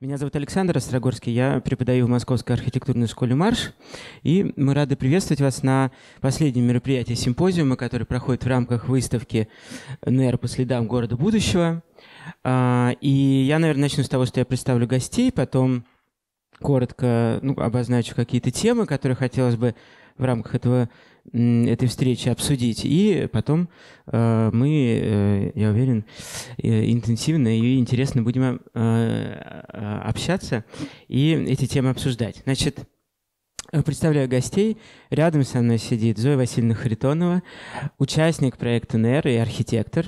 Меня зовут Александр Острогорский, я преподаю в Московской архитектурной школе «Марш», и мы рады приветствовать вас на последнем мероприятии симпозиума, который проходит в рамках выставки «НЭР по следам города будущего». И я, наверное, начну с того, что я представлю гостей, потом коротко обозначу какие-то темы, которые хотелось бы в рамках этой встречи обсудить. И потом мы, я уверен, интенсивно и интересно будем общаться и эти темы обсуждать. Значит, представляю гостей. Рядом со мной сидит Зоя Васильевна Харитонова, участник проекта НЭР и архитектор.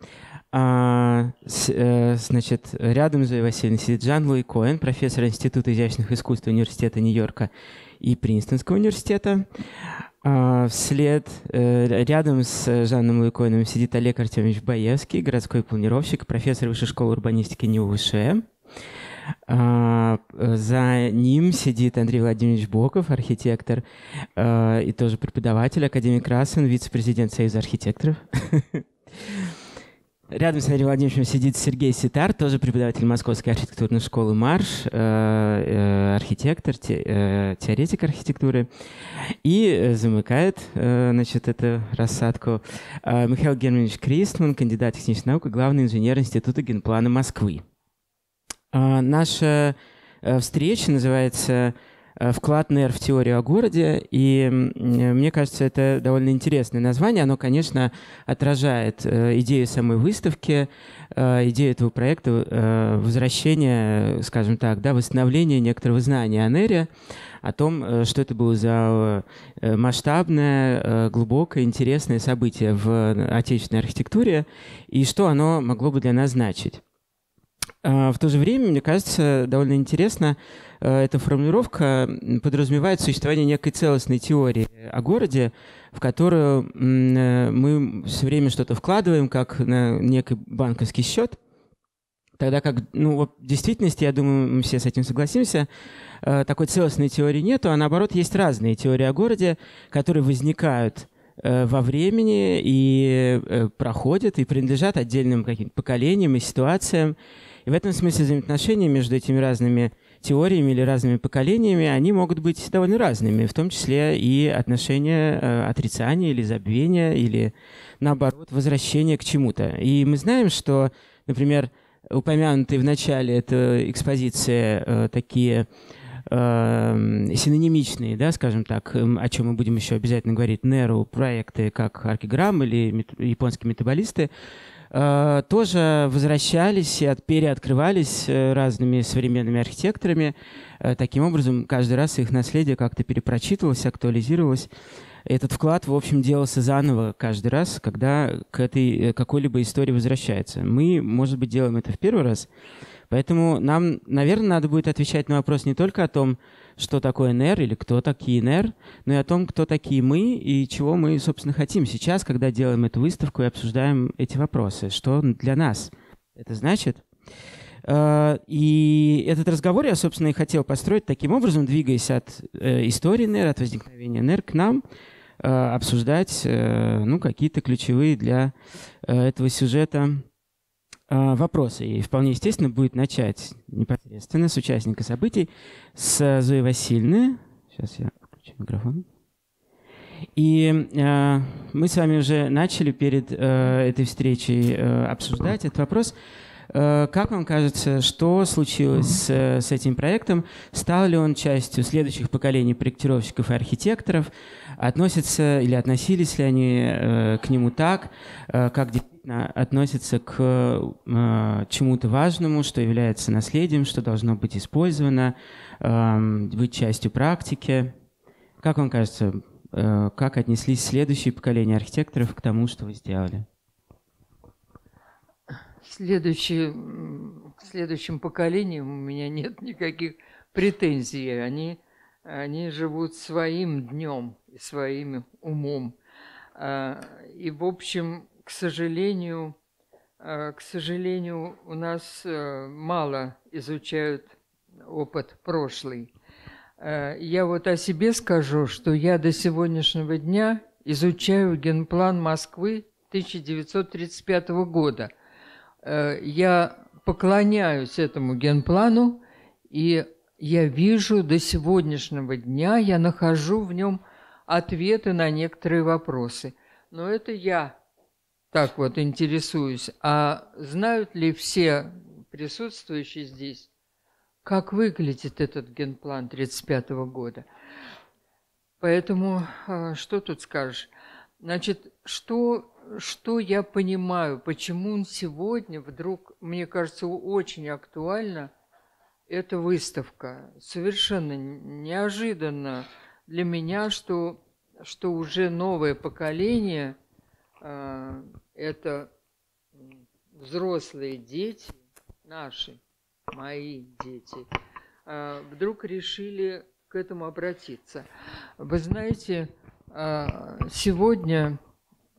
Значит, рядом с Зоей Васильевной сидит Жан-Луи Коэн, профессор Института изящных искусств Университета Нью-Йорка и Принстонского университета. Рядом с Жаном Луи Коэном сидит Олег Артемьевич Баевский, городской планировщик, профессор Высшей школы урбанистики НИУ ВШЭ. За ним сидит Андрей Владимирович Боков, архитектор и тоже преподаватель, академик Рассен, вице-президент Союза архитекторов. Рядом с Андреем Владимировичем сидит Сергей Ситар, тоже преподаватель Московской архитектурной школы «Марш», архитектор, теоретик архитектуры. И замыкает, значит, эту рассадку Михаил Германович Кристман, кандидат технических наук и главный инженер Института генплана Москвы. Наша встреча называется «Вклад НЭР в теорию о городе», и мне кажется, это довольно интересное название. Оно, конечно, отражает идею самой выставки, идею этого проекта возвращения, скажем так, восстановления некоторого знания о НЭРе, о том, что это было за масштабное, глубокое, интересное событие в отечественной архитектуре и что оно могло бы для нас значить. В то же время, мне кажется, довольно интересно, эта формулировка подразумевает существование некой целостной теории о городе, в которую мы все время что-то вкладываем, как на некий банковский счет, тогда как в действительности, я думаю, мы все с этим согласимся, такой целостной теории нету, а наоборот есть разные теории о городе, которые возникают во времени и проходят, и принадлежат отдельным каким-то поколениям и ситуациям. И в этом смысле взаимоотношения между этими разными теориями или разными поколениями, они могут быть довольно разными, в том числе и отношения отрицания или забвения, или, наоборот, возвращения к чему-то. И мы знаем, что, например, упомянутые в начале этой экспозиции такие синонимичные, скажем так, о чем мы будем еще обязательно говорить, НЭРу проекты, как Аркиграм или японские метаболисты, тоже возвращались и переоткрывались разными современными архитекторами. Таким образом, каждый раз их наследие как-то перепрочитывалось, актуализировалось. Этот вклад, в общем, делался заново каждый раз, когда к этой какой-либо истории возвращается. Мы, может быть, делаем это в первый раз. Поэтому нам, наверное, надо будет отвечать на вопрос не только о том, что такое НЭР или кто такие НЭР, но и о том, кто такие мы и чего мы, собственно, хотим сейчас, когда делаем эту выставку и обсуждаем эти вопросы. Что для нас это значит? И этот разговор я, собственно, и хотел построить таким образом, двигаясь от истории НЭР, от возникновения НЭР к нам, обсуждать какие-то ключевые для этого сюжета вопросы. И вполне естественно будет начать непосредственно с участника событий, с Зои Васильевны. Сейчас я включу микрофон. И мы с вами уже начали перед этой встречей обсуждать этот вопрос. Как вам кажется, что случилось с этим проектом? Стал ли он частью следующих поколений проектировщиков и архитекторов? Относятся или относились ли они к нему так, как действительно относятся к чему-то важному, что является наследием, что должно быть использовано, быть частью практики? Как вам кажется, как отнеслись следующие поколения архитекторов к тому, что вы сделали? К следующим поколениям у меня нет никаких претензий. Они живут своим днем и своим умом. И, в общем, к сожалению, у нас мало изучают опыт прошлый. Я вот о себе скажу, что я до сегодняшнего дня изучаю генплан Москвы 1935 года. Я поклоняюсь этому генплану И я вижу до сегодняшнего дня, я нахожу в нем ответы на некоторые вопросы. Но это я так вот интересуюсь. А знают ли все присутствующие здесь, как выглядит этот генплан 1935 года? Поэтому что тут скажешь? Значит, что я понимаю, почему он сегодня вдруг, мне кажется, очень актуально, эта выставка. Совершенно неожиданно для меня, что уже новое поколение, это взрослые дети, наши, мои дети, вдруг решили к этому обратиться. Вы знаете, сегодня,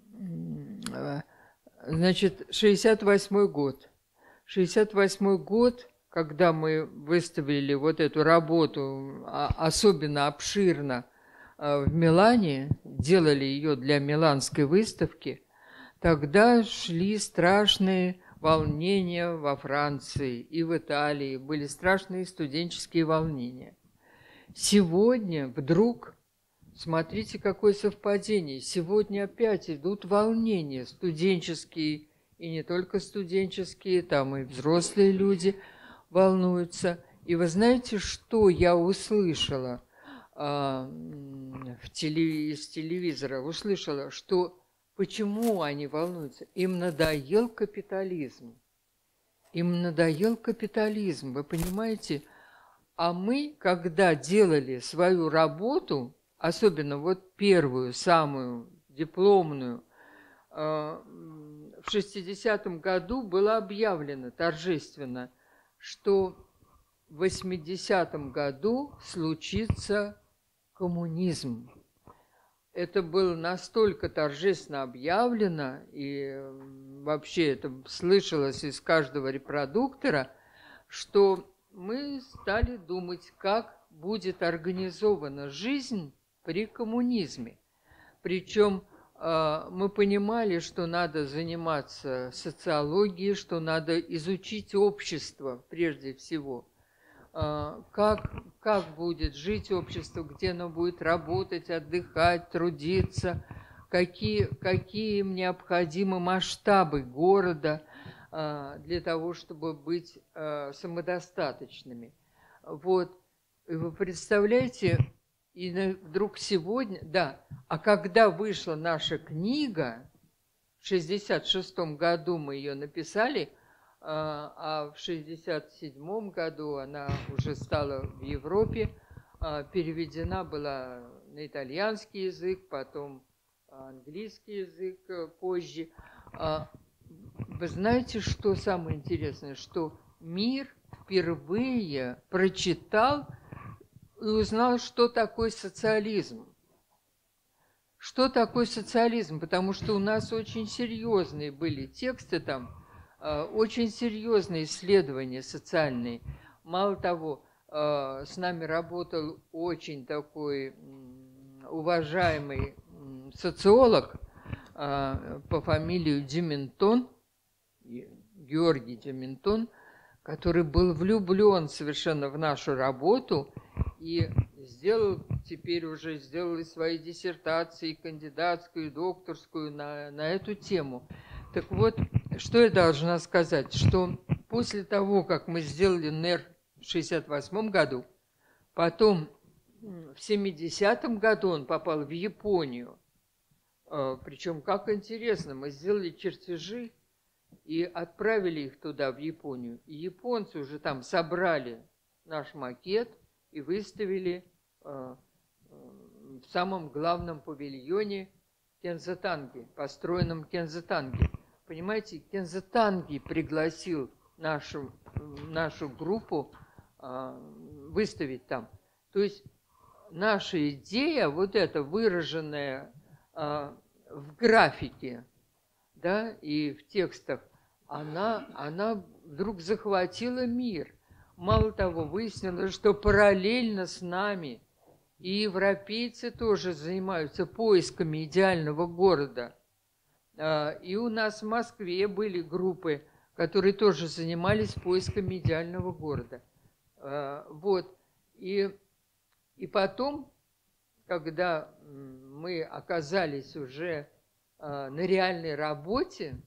значит, 68-й год. 68-й год, когда мы выставили вот эту работу особенно обширно в Милане, делали ее для Миланской выставки, тогда шли страшные волнения во Франции и в Италии, были страшные студенческие волнения. Сегодня вдруг, смотрите, какое совпадение, сегодня опять идут волнения студенческие, и не только студенческие, там и взрослые люди волнуются. И вы знаете, что я услышала из телевизора? Услышала, что почему они волнуются? Им надоел капитализм. Им надоел капитализм, вы понимаете? А мы, когда делали свою работу, особенно вот первую, самую дипломную, в 60-м году было объявлено торжественно, что в 80-м году случится коммунизм. Это было настолько торжественно объявлено, и вообще это слышалось из каждого репродуктора, что мы стали думать, как будет организована жизнь при коммунизме. Причем мы понимали, что надо заниматься социологией, что надо изучить общество прежде всего. Как будет жить общество, где оно будет работать, отдыхать, трудиться, какие им необходимы масштабы города для того, чтобы быть самодостаточными. Вот. И вы представляете, и вдруг сегодня, да, а когда вышла наша книга, в 1966 году мы ее написали, а в 1967 году она уже стала в Европе, переведена была на итальянский язык, потом английский язык позже. Вы знаете, что самое интересное? Что мир впервые прочитал и узнал, что такое социализм. Что такое социализм? Потому что у нас очень серьезные были тексты там, очень серьезные исследования социальные. Мало того, с нами работал очень такой уважаемый социолог по фамилии Дементон, Георгий Дементон, который был влюблен совершенно в нашу работу и теперь уже сделал и свои диссертации, кандидатскую, и докторскую на эту тему. Так вот, что я должна сказать, что после того, как мы сделали НЭР в 1968 году, потом в 1970 году он попал в Японию. Причем, как интересно, мы сделали чертежи и отправили их туда, в Японию. И японцы уже там собрали наш макет и выставили в самом главном павильоне Кензо-Танги, построенном Кензо-Танги. Понимаете, Кензо-Танги пригласил нашу группу выставить там. То есть наша идея, вот эта выраженная в графике, да, и в текстах, она вдруг захватила мир. Мало того, выяснилось, что параллельно с нами и европейцы тоже занимаются поисками идеального города. И у нас в Москве были группы, которые тоже занимались поисками идеального города. Вот. И потом, когда мы оказались уже на реальной работе,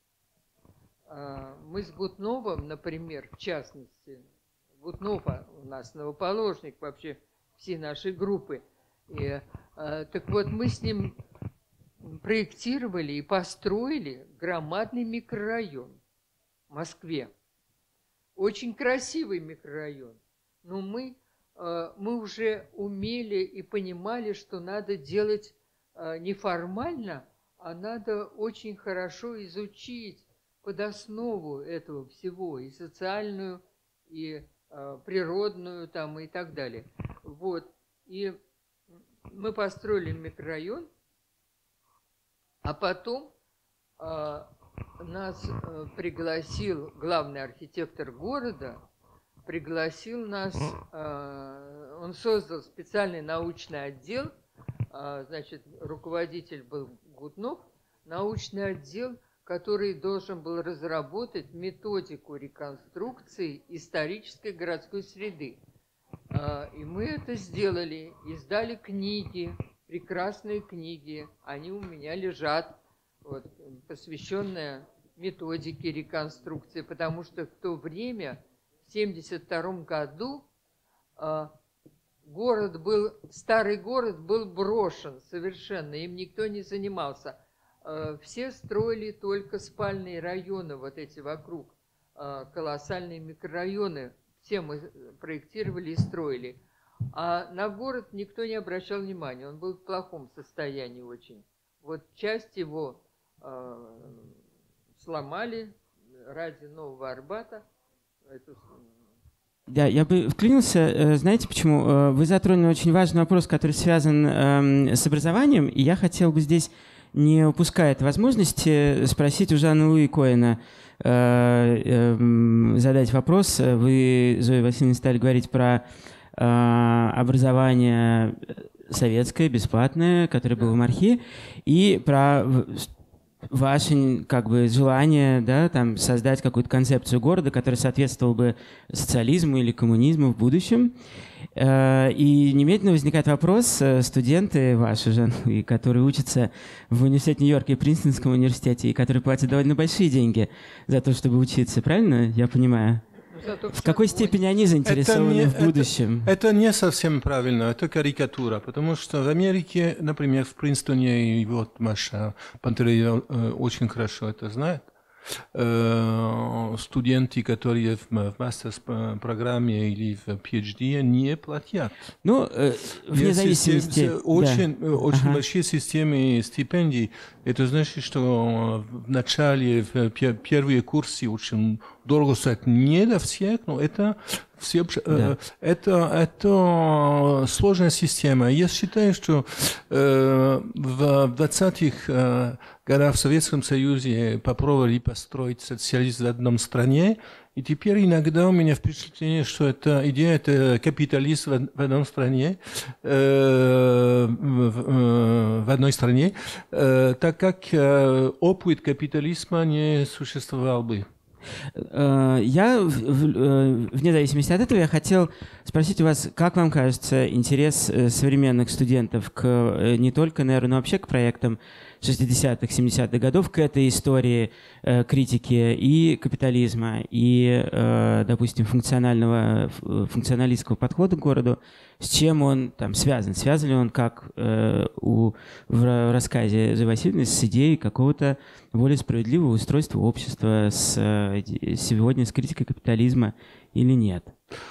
мы с Гутновым, например, в частности, Гутнов у нас новоположник вообще всей нашей группы, так вот мы с ним проектировали и построили громадный микрорайон в Москве. Очень красивый микрорайон. Но мы уже умели и понимали, что надо делать не формально, а надо очень хорошо изучить под основу этого всего и социальную, и природную там, и так далее. Вот. И мы построили микрорайон, а потом нас пригласил главный архитектор города, пригласил нас, он создал специальный научный отдел, значит, руководитель был Гутнов, научный отдел, который должен был разработать методику реконструкции исторической городской среды. И мы это сделали, издали книги, прекрасные книги, они у меня лежат, вот, посвященные методике реконструкции, потому что в то время, в 1972 году, старый город был брошен совершенно, им никто не занимался. Все строили только спальные районы, вот эти вокруг, колоссальные микрорайоны, все мы проектировали и строили. А на город никто не обращал внимания, он был в плохом состоянии очень. Вот часть его сломали ради Нового Арбата. Да, я бы вклинился, знаете почему? Вы затронули очень важный вопрос, который связан с образованием, и я хотел бы здесь, не упуская этой возможности, спросить у Жанны Луи Коэна, задать вопрос. Вы, Зоя Васильевна, стали говорить про образование советское, бесплатное, которое было в МАРХИ, и про ваше желание, да, там, создать какую-то концепцию города, которая соответствовала бы социализму или коммунизму в будущем. И немедленно возникает вопрос, студенты ваши же, которые учатся в университете Нью-Йорка и Принстонском университете, и которые платят довольно большие деньги за то, чтобы учиться, правильно я понимаю? В какой степени они заинтересованы в будущем? Это не совсем правильно, это карикатура, потому что в Америке, например, в Принстоне, и вот Маша Пантерея очень хорошо это знает, студенты, которые в мастерс-программе или в PhD, не платят. Ну, вне зависимости. Очень большие системы стипендий. Это значит, что в начале, в первые курсы очень дорого стоит не для всех, но это все, это сложная система. Я считаю, что в 20-х годах в Советском Союзе попробовали построить социализм в одном стране, и теперь иногда у меня впечатление, что эта идея – это капитализм в одной стране, в одной стране, так как опыт капитализма не существовал бы. Я, вне зависимости от этого, я хотел спросить у вас, как вам кажется интерес современных студентов к не только, наверное, но вообще к проектам 60-х, 70-х годов, к этой истории критики и капитализма, и, допустим, функционалистского подхода к городу, с чем он там связан? Связан ли он, как в рассказе Зои Васильевны, с идеей какого-то более справедливого устройства общества, сегодня с критикой капитализма или нет?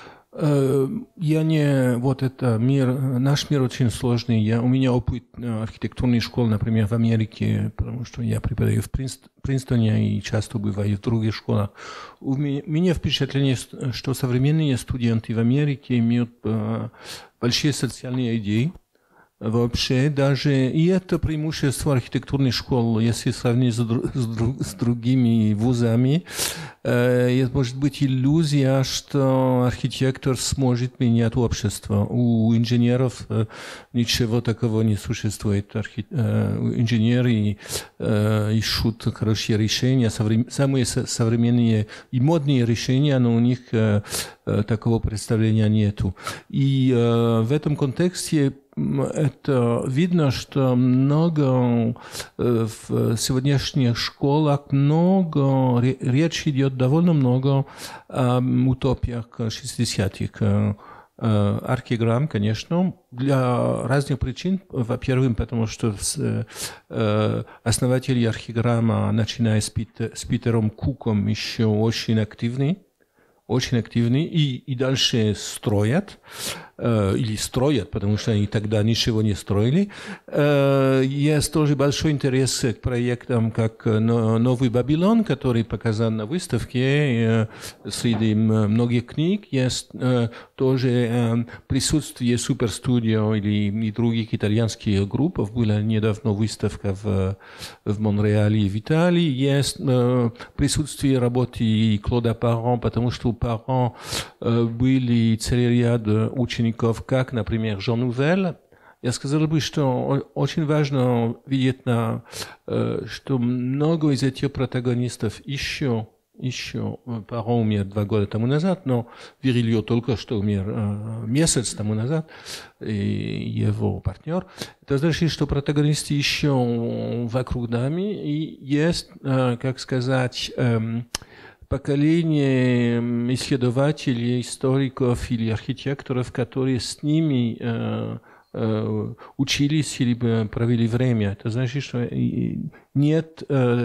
Я не... Вот это мир... Наш мир очень сложный. У меня опыт архитектурной школы, например, в Америке, потому что я преподаю в Принстоне и часто бываю в других школах. У меня впечатление, что современные студенты в Америке имеют большие социальные идеи. вообще даже, и это преимущество архитектурной школы, если сравнить с другими вузами, может быть иллюзия, что архитектор сможет менять общество. У инженеров ничего такого не существует. Инженеры ищут хорошие решения, самые современные и модные решения, но у них такого представления нету. И в этом контексте это видно, что много в сегодняшних школах речь идет довольно много о утопиях 60-х. Архиграмм, конечно, для разных причин. Во-первых, потому что основатели архиграмма, начиная с Питером Куком, еще очень активны и дальше строят, или строят, потому что они тогда ничего не строили. Есть тоже большой интерес к проектам, как «Новый Вавилон», который показан на выставке. Среди многих книг есть тоже присутствие Суперстудио или других итальянских групп. Была недавно выставка в Монреале и в Италии. Есть присутствие работы Клода Паррон, потому что у Паррон были целый ряд учеников, как, например, Жан Нувель. Я сказал бы, что очень важно видеть, что много из этих протагонистов еще Паррон умер 2 года тому назад, но Вирильо только что умер месяц тому назад, и его партнер. Это значит, что протагонисты еще вокруг нами, и есть, как сказать, поколение исследователей, историков или архитекторов, которые с ними учились или провели время. Это значит, что нет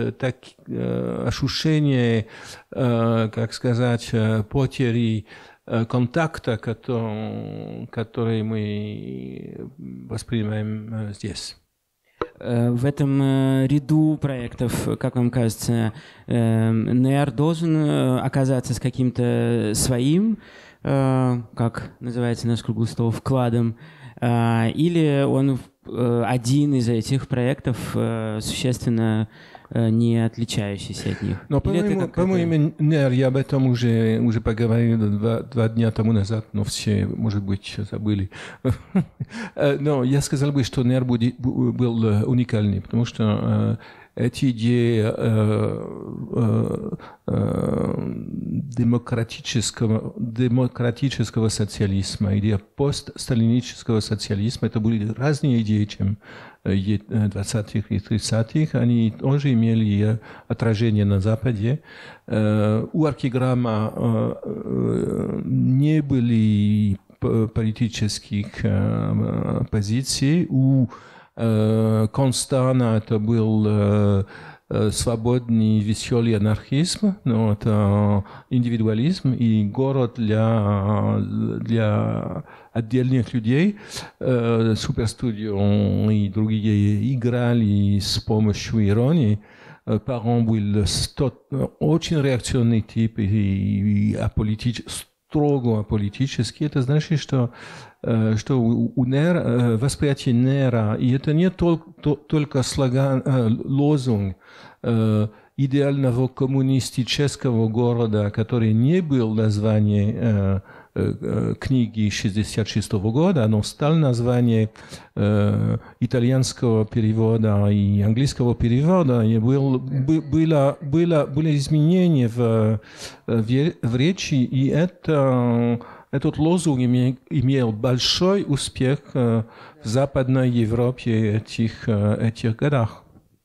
ощущения, как сказать, потери контакта, который мы воспринимаем здесь. В этом ряду проектов, как вам кажется, НЭР должен оказаться с каким-то своим, как называется наш круглый стол, вкладом, или он один из этих проектов существенно не отличающийся от них? Но, по-моему, НЭР, я об этом уже поговорил 2 дня тому назад, но все, может быть, забыли. Но я сказал бы, что НЭР был уникальный, потому что эти идеи демократического социализма, идея постсталинического социализма, это были разные идеи, чем 20-х и 30-х. Они тоже имели отражение на Западе. У архиграмма не были политических позиций. У Констана это был свободный, веселый анархизм, но это индивидуализм и город для отдельных людей. Суперстудио и другие играли с помощью иронии. Паррон был очень реакционный тип и строго аполитический. Это значит, что у НЭР, восприятие НЭРа, и это не только слоган, лозунг идеального коммунистического города, который не был названием книги 1966 года, но стал названием итальянского перевода и английского перевода, и были изменения в речи, и этот лозунг имел большой успех в Западной Европе этих годах.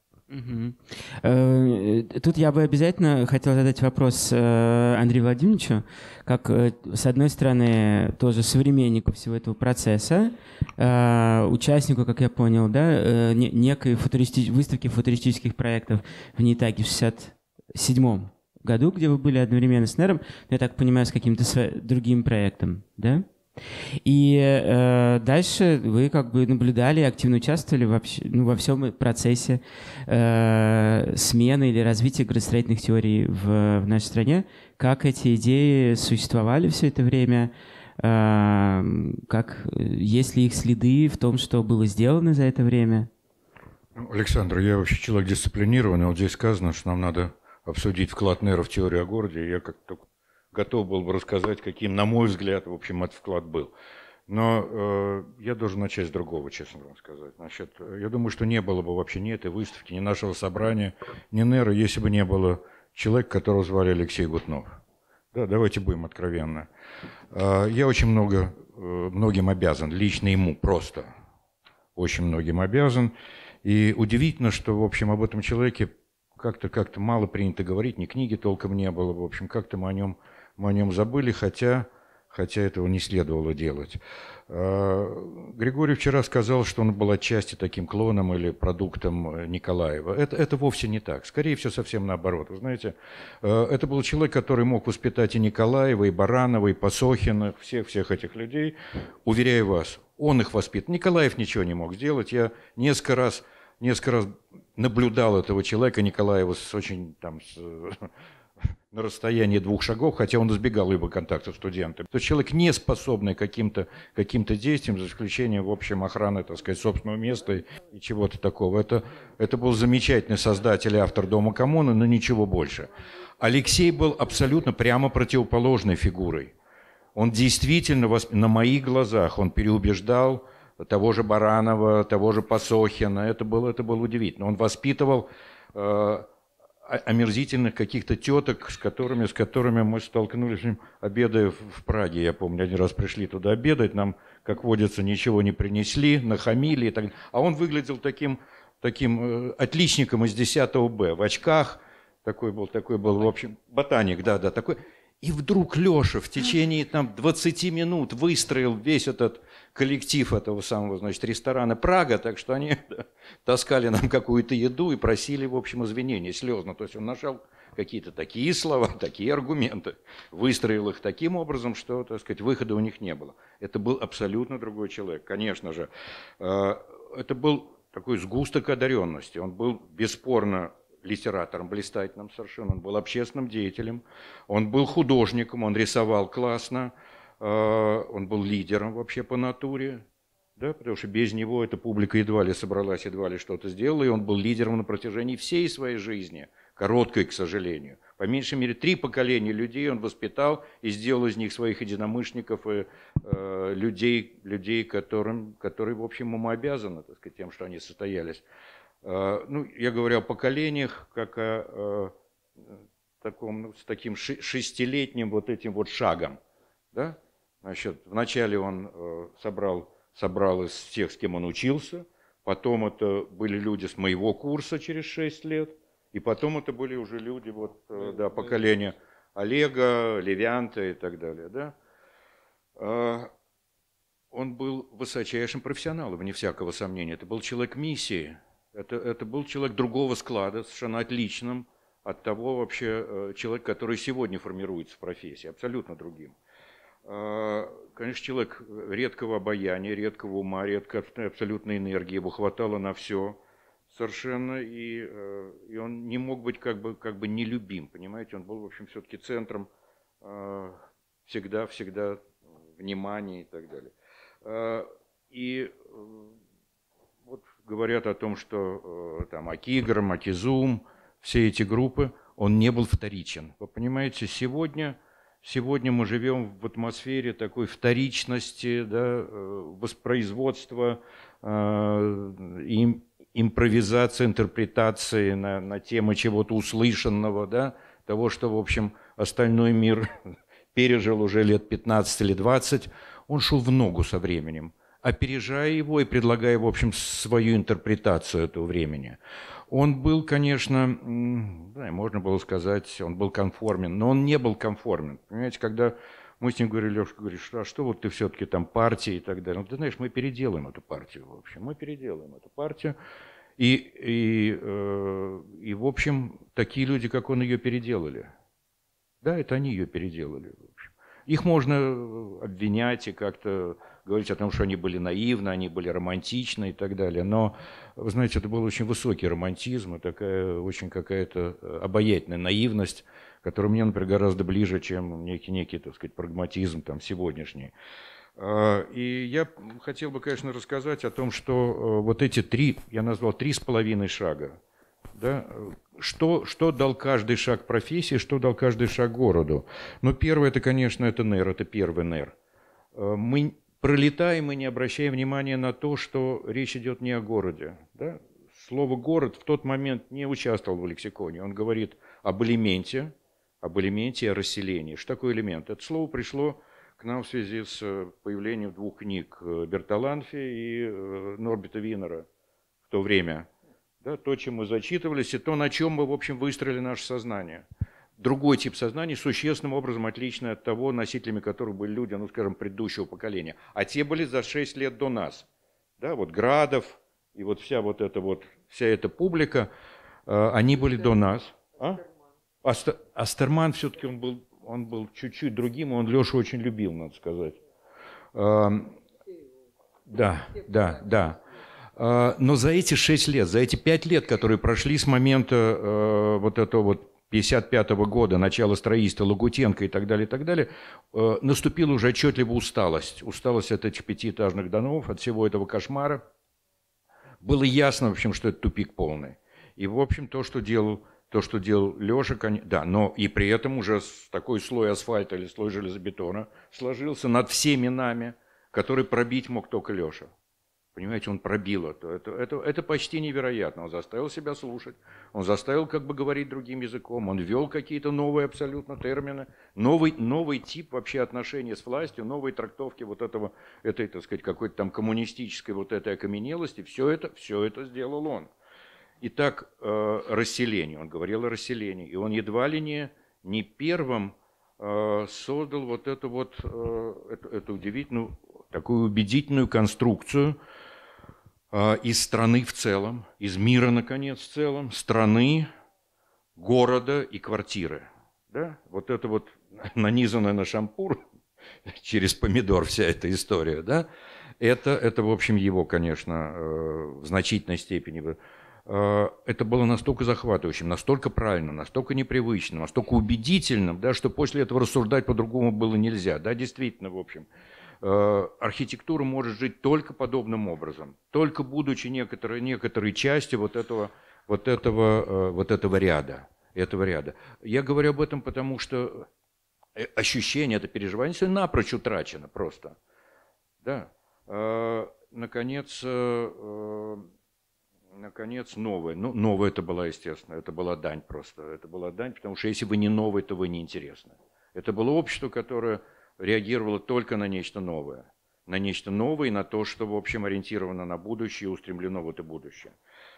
Тут я бы обязательно хотел задать вопрос Андрею Владимировичу, как, с одной стороны, тоже современнику всего этого процесса, участнику, как я понял, да, некой выставки футуристических проектов в Нитаге в 1967 году, где вы были одновременно с НЭРом, я так понимаю, с каким-то другим проектом, да? И дальше вы как бы наблюдали, активно участвовали во всем процессе смены или развития градостроительных теорий в нашей стране. Как эти идеи существовали все это время? Есть ли их следы в том, что было сделано за это время? Александр, я вообще человек дисциплинированный. Вот здесь сказано, что нам надо обсудить вклад Нера в теорию о городе. Я как-то готов был бы рассказать, каким, на мой взгляд, в общем, этот вклад был. Но я должен начать с другого, честно вам сказать. Значит, я думаю, что не было бы вообще ни этой выставки, ни нашего собрания, ни Нера, если бы не было человека, которого звали Алексей Гутнов. Да, давайте будем откровенны. Я очень многим обязан, лично ему просто очень многим обязан. И удивительно, что, в общем, об этом человеке как-то мало принято говорить, ни книги толком не было, в общем, как-то мы о нем забыли, хотя этого не следовало делать. Григорий вчера сказал, что он был отчасти таким клоном или продуктом Николаева. Это вовсе не так. Скорее всего, совсем наоборот. Вы знаете, это был человек, который мог воспитать и Николаева, и Баранова, и Пасохина, всех этих людей. Уверяю вас, он их воспитал. Николаев ничего не мог сделать. Я несколько раз наблюдал этого человека, Николаева, на расстоянии 2 шагов, хотя он избегал любых контактов с студентами. То есть человек, не способный каким-то действиям, за исключением, в общем, охраны, так сказать, собственного места и чего-то такого. Это был замечательный создатель и автор Дома коммуны, но ничего больше. Алексей был абсолютно прямо противоположной фигурой. Он действительно, на моих глазах, он переубеждал того же Баранова, того же Пасохина. Это было удивительно. Он воспитывал омерзительных каких-то теток, с которыми мы столкнулись, обедая в Праге. Я помню, один раз пришли туда обедать, нам, как водится, ничего не принесли, нахамили и так далее. А он выглядел таким отличником из 10 Б, в очках, такой был, в общем, ботаник, да, такой. И вдруг Леша в течение 20 минут выстроил весь этот коллектив этого самого, значит, ресторана «Прага», так что они таскали нам какую-то еду и просили, в общем, извинения слезно. То есть он нашел какие-то такие слова, такие аргументы, выстроил их таким образом, что, так сказать, выхода у них не было. Это был абсолютно другой человек, конечно же. Это был такой сгусток одаренности. Он был бесспорно литератором блистательным совершенно, он был общественным деятелем, он был художником, он рисовал классно, он был лидером вообще по натуре, да, потому что без него эта публика едва ли собралась, едва ли что-то сделала, и он был лидером на протяжении всей своей жизни, короткой, к сожалению. По меньшей мере 3 поколения людей он воспитал и сделал из них своих единомышленников и людей, которые, в общем, ему обязаны, так сказать, тем, что они состоялись. Я говорю о поколениях, как о с таким 6-летним вот этим вот шагом. Да? Значит, вначале он собрал из всех, с кем он учился, потом это были люди с моего курса через 6 лет, и потом это были уже люди поколения Олега, Левианта и так далее. Да? Он был высочайшим профессионалом, вне всякого сомнения. Это был человек миссии. Это был человек другого склада, совершенно отличным от того вообще человека, который сегодня формируется в профессии, абсолютно другим. Конечно, человек редкого обаяния, редкого ума, редкой абсолютной энергии, его хватало на все совершенно, и он не мог быть как бы нелюбим, понимаете, он был, в общем, все-таки центром всегда внимания и так далее. И вот говорят о том, что там Акигр, Макизум, все эти группы, он не был вторичен. Вы понимаете, сегодня мы живем в атмосфере такой вторичности, да, воспроизводства, импровизации, интерпретации на темы чего-то услышанного, да, того, что, в общем, остальной мир пережил уже лет 15 или 20. Он шел в ногу со временем, опережая его и предлагая, в общем, свою интерпретацию этого времени. Он был, конечно, да, можно было сказать, он был конформен, но он не был конформен. Понимаете, когда мы с ним говорили, Леша говорит, что, а что вот ты все-таки там партия и так далее. Ну, ты знаешь, мы переделаем эту партию, в общем, мы переделаем эту партию. И в общем, такие люди, как он, ее переделали. Да, это они ее переделали, в общем. Их можно обвинять и как-то говорить о том, что они были наивны, они были романтичны и так далее. Но, вы знаете, это был очень высокий романтизм и такая очень какая-то обаятельная наивность, который мне, например, гораздо ближе, чем некий, так сказать, прагматизм там, сегодняшний. И я хотел бы, конечно, рассказать о том, что вот эти три, я назвал 3,5 шага. Да? Что дал каждый шаг профессии, что дал каждый шаг городу? Ну, первое, это, конечно, это НЭР, это первый НЭР. Мы пролетаем и не обращаем внимания на то, что речь идет не о городе. Да? Слово «город» в тот момент не участвовал в лексиконе. Он говорит об элементе и о расселении. Что такое элемент? Это слово пришло к нам в связи с появлением двух книг Бертоланфи и Норберта Винера в то время. Да, то, чем мы зачитывались, и то, на чем мы, в общем, выстроили наше сознание. Другой тип сознания, существенным образом отличный от того, носителями которых были люди, ну, скажем, предыдущего поколения. А те были за 6 лет до нас. Да, вот Градов и вот вся эта публика, они были до нас. Астерман все-таки он был чуть-чуть другим, он Лешу очень любил, надо сказать. Да. Но за эти 6 лет, за эти 5 лет, которые прошли с момента вот этого 55-го года, начала строительства Лагутенко и так далее, наступила уже отчетливо усталость. Усталость от этих 5-этажных домов, от всего этого кошмара. Было ясно, в общем, что это тупик полный. И, в общем, то, что делал Леша, да, но и при этом уже такой слой асфальта или слой железобетона сложился над всеми нами, который пробить мог только Леша. Понимаете, он пробил это. Это почти невероятно. Он заставил себя слушать, он заставил как бы говорить другим языком, он ввел какие-то новые абсолютно термины, новый тип вообще отношений с властью, новые трактовки этой, так сказать, какой-то там коммунистической этой окаменелости. Все это сделал он. Итак, расселение. Он говорил о расселении. И он едва ли не первым создал эту удивительную, такую убедительную конструкцию из страны в целом, из мира, наконец, в целом, страны, города и квартиры. Да? Вот это нанизанное на шампур через помидор вся эта история, да? Это, в общем, его, конечно, в значительной степени. Это было настолько захватывающим, настолько правильным, настолько непривычным, настолько убедительным, да, что после этого рассуждать по-другому было нельзя. Да, действительно, в общем, архитектура может жить только подобным образом, только будучи некоторой частью этого ряда. Я говорю об этом, потому что ощущение, это переживание все напрочь утрачено просто. Да. Наконец, новое. Ну, новое это была, естественно, это была дань просто. Это была дань, потому что если вы не новый, то вы неинтересны. Это было общество, которое реагировало только на нечто новое. На нечто новое и на то, что, в общем, ориентировано на будущее и устремлено в это будущее.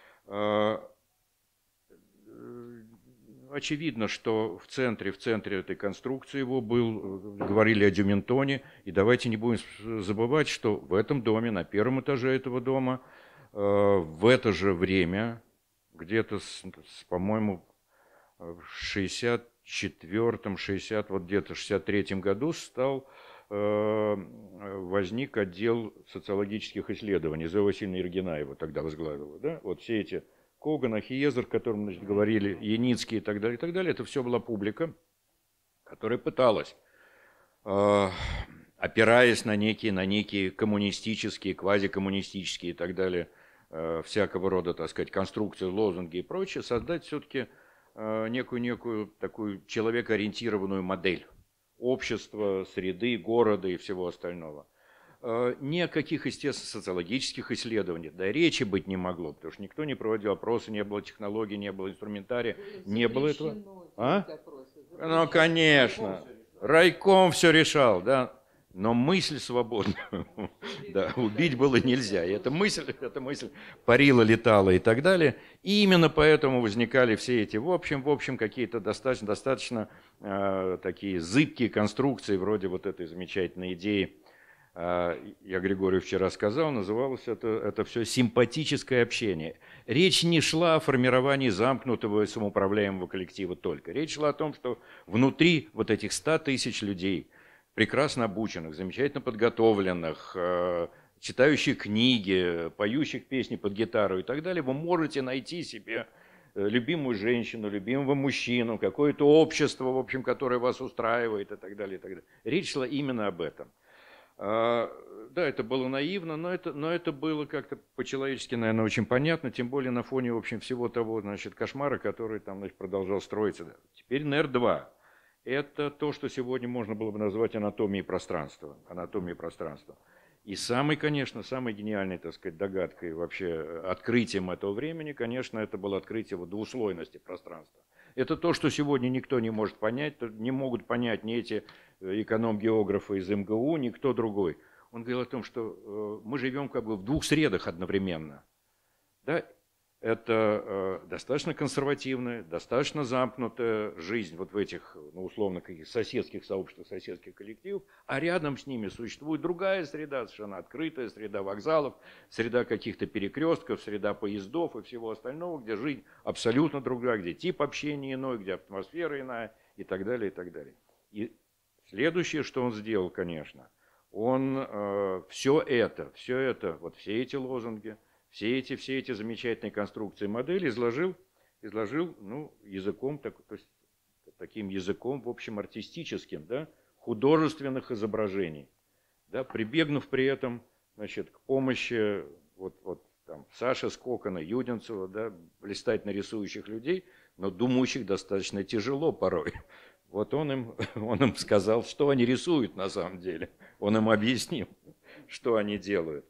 Очевидно, что в центре этой конструкции его говорили о Дюментоне. И давайте не будем забывать, что в этом доме, на первом этаже этого дома, в это же время, где-то, по-моему, в 64-м, 63-м году возник отдел социологических исследований. Зоя Васильевна Ергинаева тогда возглавила. Да? Вот все эти Коган, Ахиезер, о котором, значит, говорили, Яницкий и так далее, это все была публика, которая пыталась, опираясь на некие коммунистические, квазикоммунистические и так далее, всякого рода, так сказать, конструкции, лозунги и прочее, создать все-таки некую такую человекоориентированную модель общества, среды, города и всего остального. Ни о каких, естественно, социологических исследованиях, да, речи быть не могло, потому что никто не проводил опросы, не было технологий, не было инструментария, не было этого. Ну, конечно, райком все решал, да. Но мысль свободна, да, убить было нельзя. И эта мысль парила, летала и так далее. И именно поэтому возникали все эти, в общем, какие-то достаточно такие зыбкие конструкции, вроде этой замечательной идеи. Я Григорию вчера сказал, называлось это все симпатическое общение. Речь не шла о формировании замкнутого и самоуправляемого коллектива только. Речь шла о том, что внутри этих 100 тысяч людей, прекрасно обученных, замечательно подготовленных, читающих книги, поющих песни под гитару и так далее, вы можете найти себе любимую женщину, любимого мужчину, какое-то общество, в общем, которое вас устраивает и так далее, и так далее. Речь шла именно об этом. Да, это было наивно, но это было как-то по-человечески, наверное, очень понятно, тем более на фоне, в общем, всего того, значит, кошмара, который там, значит, продолжал строиться. Теперь НЕР-2. Это то, что сегодня можно было бы назвать анатомией пространства. Анатомией пространства. И самой, конечно, самой гениальной, так сказать, догадкой, вообще открытием этого времени, конечно, это было открытие вот двуслойности пространства. Это то, что сегодня никто не может понять, не могут понять ни эти эконом-географы из МГУ, никто другой. Он говорил о том, что мы живем как бы в двух средах одновременно. Да? Это достаточно консервативная, достаточно замкнутая жизнь вот в этих, ну, условно, каких соседских сообществах, соседских коллективах, а рядом с ними существует другая среда, совершенно открытая, среда вокзалов, среда каких-то перекрестков, среда поездов и всего остального, где жизнь абсолютно другая, где тип общения иной, где атмосфера иная и так далее, и так далее. И следующее, что он сделал, конечно, он все это, вот все эти лозунги, все эти замечательные конструкции модели изложил ну, языком, то есть, таким языком, в общем, артистическим, да, художественных изображений, да, прибегнув при этом, значит, к помощи вот там, Саши Скокана, Юдинцева, да, блистательно рисующих людей, но думающих достаточно тяжело порой. Вот он им сказал, что они рисуют на самом деле. Он им объяснил, что они делают.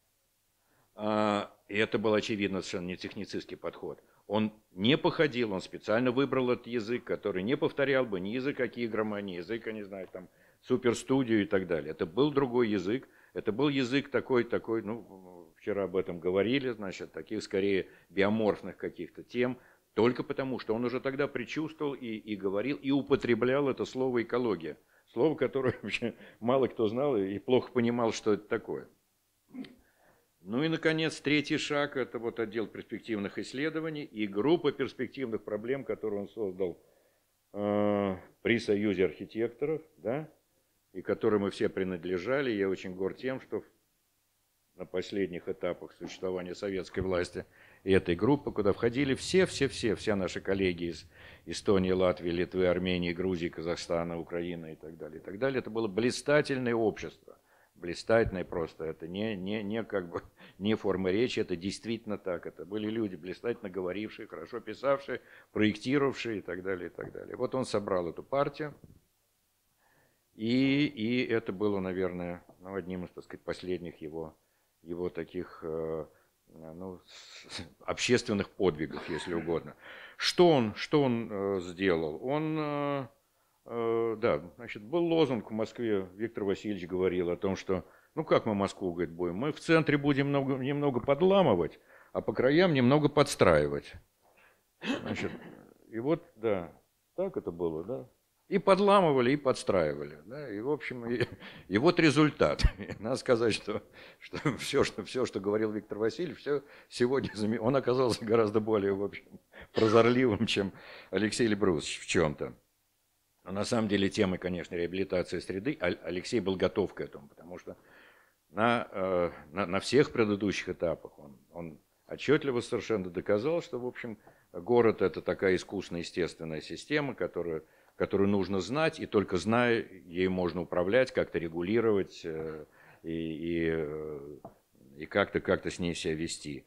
И это был, очевидно, совершенно не техницистский подход. Он не походил, он специально выбрал этот язык, который не повторял бы ни язык Акиграма, ни язык, я не знаю, там, суперстудию и так далее. Это был другой язык. Это был язык такой, ну, вчера об этом говорили, значит, таких скорее биоморфных каких-то тем, только потому, что он уже тогда предчувствовал и говорил, и употреблял это слово «экология». Слово, которое вообще мало кто знал и плохо понимал, что это такое. Ну и, наконец, третий шаг – это вот отдел перспективных исследований и группа перспективных проблем, которую он создал при Союзе архитекторов, да, и которой мы все принадлежали. Я очень горд тем, что на последних этапах существования советской власти и этой группы, куда входили все наши коллеги из Эстонии, Латвии, Литвы, Армении, Грузии, Казахстана, Украины и так далее, и так далее. Это было блистательное общество. Блистательное просто, это не форма речи, это действительно так. Это были люди, блистательно говорившие, хорошо писавшие, проектировавшие и так далее, и так далее. Вот он собрал эту партию, и это было, наверное, ну, одним из, так сказать, последних его таких ну, общественных подвигов, если угодно. Что он сделал? Он... Да, значит, был лозунг в Москве, Виктор Васильевич говорил о том, что, ну как мы Москву, говорит, будем, мы в центре будем немного подламывать, а по краям немного подстраивать. Значит, и вот, да, так это было, да. И подламывали, и подстраивали, да, и в общем, и вот результат. Надо сказать, что все, что говорил Виктор Васильевич, все сегодня, он оказался гораздо более, в общем, прозорливым, чем Алексей Эльбрусович в чем-то. Но на самом деле темой, конечно, реабилитации среды, Алексей был готов к этому, потому что на всех предыдущих этапах он отчетливо совершенно доказал, что, в общем, город – это такая искусственная, естественная система, которую нужно знать, и только зная, ей можно управлять, как-то регулировать и как-то с ней себя вести.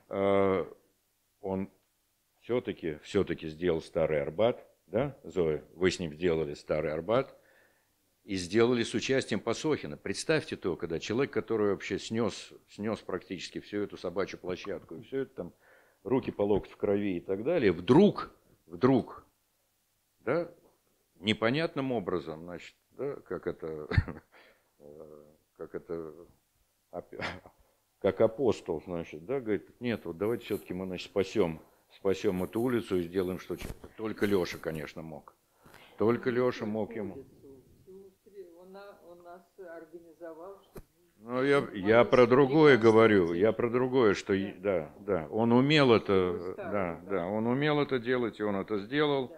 Он все-таки сделал Старый Арбат. Да, Зоя, вы с ним сделали Старый Арбат и сделали с участием Пасохина. Представьте то, когда человек, который вообще снес практически всю эту собачью площадку, и все это там, руки по локоть в крови и так далее, вдруг, да, непонятным образом, значит, да, как апостол, значит, да, говорит, нет, вот давайте все-таки мы, значит, спасем эту улицу и сделаем, что только Леша, конечно, мог. Только Леша мог ему. Он нас организовал, что... Ну, я про другое говорю. Я про другое, что да, он умел это, да, он умел это делать, и он это сделал.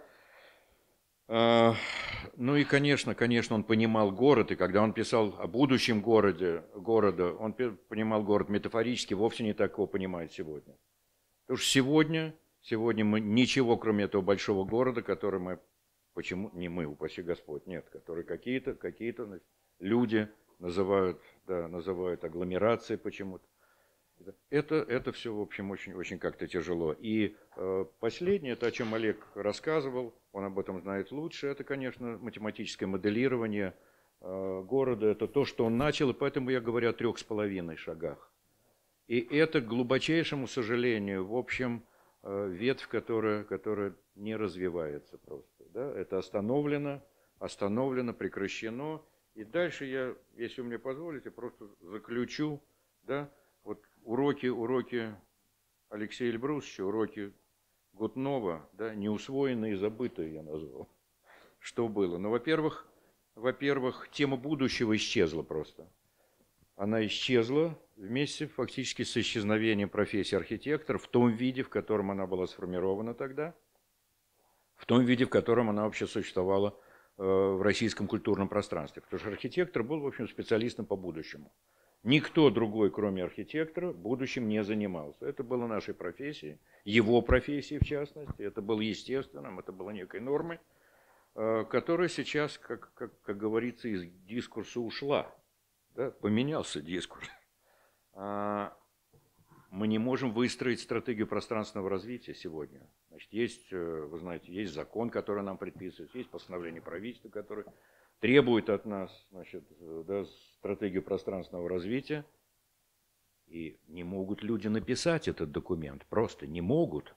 Ну и, конечно, он понимал город, и когда он писал о будущем города, он понимал город метафорически, вовсе не так его понимает сегодня. Потому что Сегодня мы ничего, кроме этого большого города, который мы, почему, не мы, упаси Господь, нет, который какие-то люди называют, да, называют агломерацией почему-то. Это все, в общем, очень как-то тяжело. И последнее, это о чем Олег рассказывал, он об этом знает лучше, это, конечно, математическое моделирование города, это то, что он начал, и поэтому я говорю о 3,5 шагах. И это, к глубочайшему сожалению, в общем, ветвь, которая не развивается просто. Да? Это остановлено, прекращено. И дальше я, если вы мне позволите, просто заключу, да, вот уроки Алексея Эльбрусовича, уроки Гутнова, да, неусвоенные и забытые я назвал. Что было? Ну, во-первых, тема будущего исчезла просто. Она исчезла вместе фактически с исчезновением профессии архитектора в том виде, в котором она была сформирована тогда, в том виде, в котором она вообще существовала в российском культурном пространстве. Потому что архитектор был, в общем, специалистом по будущему. Никто другой, кроме архитектора, будущим не занимался. Это было нашей профессией, его профессией в частности. Это было естественным, это было некой нормой, которая сейчас, как говорится, из дискурса ушла. Да? Поменялся дискурс. Мы не можем выстроить стратегию пространственного развития сегодня. Значит, есть, вы знаете, есть закон, который нам предписывает, есть постановление правительства, которое требует от нас, значит, да, стратегию пространственного развития. И не могут люди написать этот документ, просто не могут.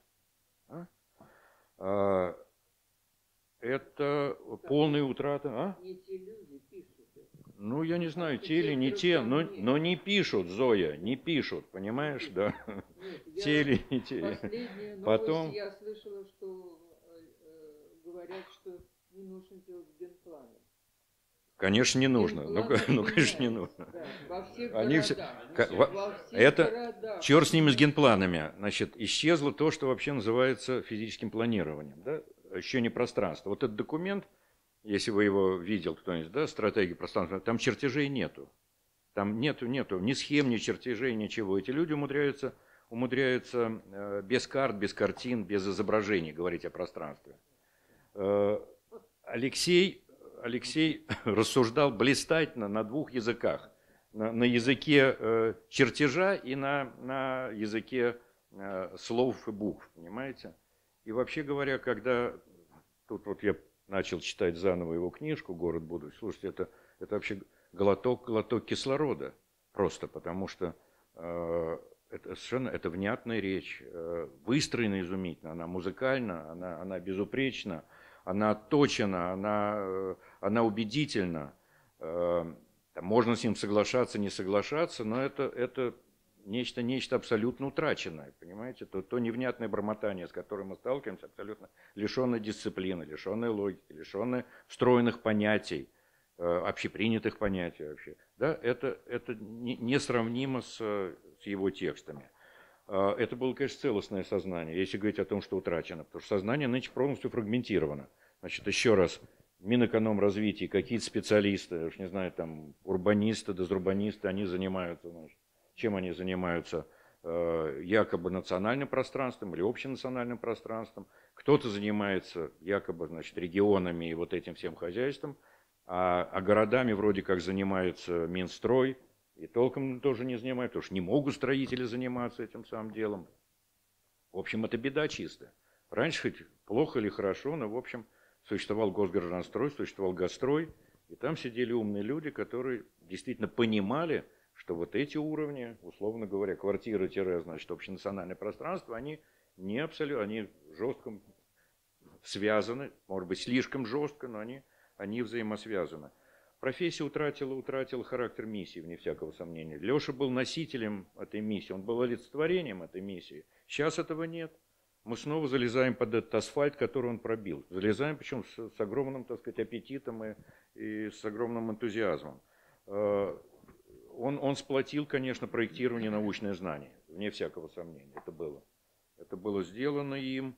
Это полная утрата. Не те люди пишут. Ну, я не знаю, те или не те, но не пишут, Зоя, не пишут, понимаешь, да? Те или не те. Последняя новость, Потом... я слышала, что говорят, что не нужно делать генпланы. Конечно, не нужно. Ну, конечно, не нужно. Да, во всех Они городах. Это, черт с ними, с генпланами. Значит, исчезло то, что вообще называется физическим планированием. Да? Ощущение пространства. Вот этот документ, если вы его видел кто-нибудь, да, стратегия пространства, там чертежей нету. Там нету ни схем, ни чертежей, ничего. Эти люди умудряются без карт, без картин, без изображений говорить о пространстве. Алексей рассуждал блистательно на двух языках. На языке чертежа и на языке слов и букв, понимаете? И вообще говоря, когда... Тут вот я начал читать заново его книжку «Город будущего». Слушайте, это вообще глоток кислорода просто, потому что это внятная речь, выстроена изумительно, она музыкальна, она безупречна, она отточена, она убедительна. Можно с ним соглашаться, не соглашаться, но это нечто абсолютно утраченное, понимаете? То невнятное бормотание, с которым мы сталкиваемся, абсолютно лишенное дисциплины, лишенное логики, лишенное встроенных понятий, общепринятых понятий вообще. Да? Это несравнимо с его текстами. Это было, конечно, целостное сознание, если говорить о том, что утрачено, потому что сознание нынче полностью фрагментировано. Значит, еще раз, Минэкономразвития, какие-то специалисты, я уж не знаю, там, урбанисты, дезурбанисты, они занимаются, значит, чем они занимаются? Якобы национальным пространством или общенациональным пространством. Кто-то занимается якобы, значит, регионами и вот этим всем хозяйством, а городами вроде как занимается Минстрой, и толком тоже не занимаются, потому что не могут строители заниматься этим самым делом. В общем, это беда чистая. Раньше, хоть плохо или хорошо, но, в общем, существовал Госгражданстрой, существовал Госстрой, и там сидели умные люди, которые действительно понимали, что вот эти уровни, условно говоря, квартиры, значит, общенациональное пространство, они не абсолютно, они жестко связаны, может быть, слишком жестко, но они взаимосвязаны. Профессия утратила характер миссии, вне всякого сомнения. Леша был носителем этой миссии, он был олицетворением этой миссии. Сейчас этого нет. Мы снова залезаем под этот асфальт, который он пробил. Залезаем, причем с огромным, так сказать, аппетитом и с огромным энтузиазмом. Он сплотил, конечно, проектирование, научное знание, вне всякого сомнения. Это было сделано им,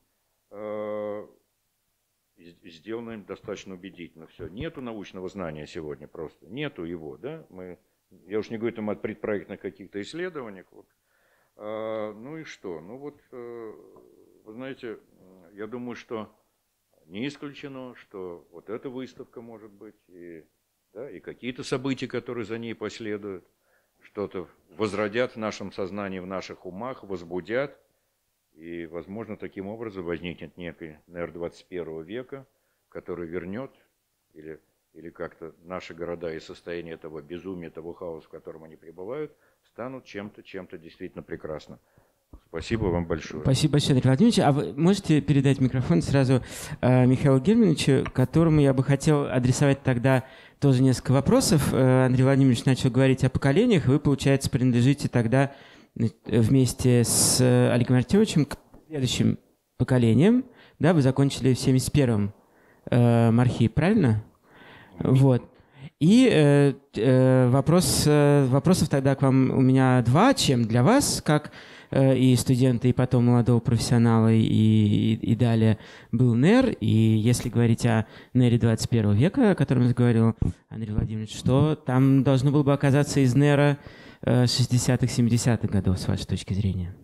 достаточно убедительно. Все. Нету научного знания сегодня просто. Нету его, да? Я уж не говорю там от предпроектных каких-то исследований. Вот. Ну и что? Ну вот, вы Вы знаете, я думаю, что не исключено, что вот эта выставка может быть, и, да, и какие-то события, которые за ней последуют, что-то возродят в нашем сознании, в наших умах, возбудят. И, возможно, таким образом возникнет некий НЭР 21 века, который вернет или как-то наши города из состояния этого безумия, того хаоса, в котором они пребывают, станут чем-то действительно прекрасным. Спасибо вам большое. Спасибо большое, Андрей Владимирович. А вы можете передать микрофон сразу Михаилу Германовичу, которому я бы хотел адресовать тогда тоже несколько вопросов. Андрей Владимирович начал говорить о поколениях. Вы, получается, принадлежите тогда вместе с Олегом Артемовичем к следующим поколениям. Да, вы закончили в 71-м МАРХИ, правильно? Вот. И вопросов тогда к вам у меня два. Чем для вас, как и студента, и потом молодого профессионала, и далее был НЭР. И если говорить о НЭРе 21 века, о котором говорил Андрей Владимирович, что там должно было бы оказаться из НЭРа 60-х, 70-х годов, с вашей точки зрения?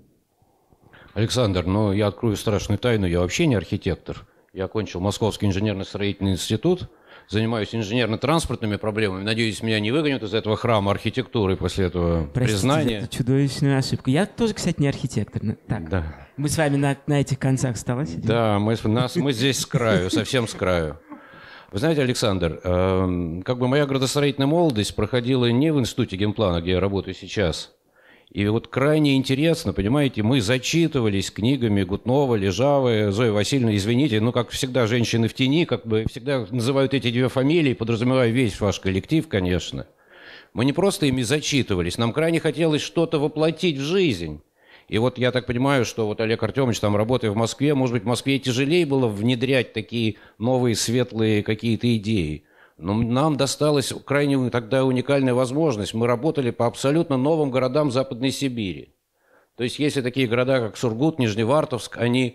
Александр, ну я открою страшную тайну, я вообще не архитектор. Я окончил Московский инженерно-строительный институт, занимаюсь инженерно-транспортными проблемами. Надеюсь, меня не выгонят из этого храма архитектуры после этого признания. Это чудовищная ошибка. Я тоже, кстати, не архитектор. Так, да. Мы с вами на этих концах стола сидим. Да, мы здесь с краю, совсем с краю. Вы знаете, Александр, как бы моя градостроительная молодость проходила не в институте генплана, где я работаю сейчас. И вот крайне интересно, понимаете, мы зачитывались книгами Гутнова, Лежавы, Зои Васильевны, извините, ну, как всегда, женщины в тени, как бы всегда называют эти две фамилии, подразумевая весь ваш коллектив, конечно. Мы не просто ими зачитывались, нам крайне хотелось что-то воплотить в жизнь. И вот я так понимаю, что вот Олег Артемович, там, работая в Москве, может быть, в Москве тяжелее было внедрять такие новые, светлые какие-то идеи. Но нам досталась крайне тогда уникальная возможность. Мы работали по абсолютно новым городам Западной Сибири. То есть если такие города, как Сургут, Нижневартовск, они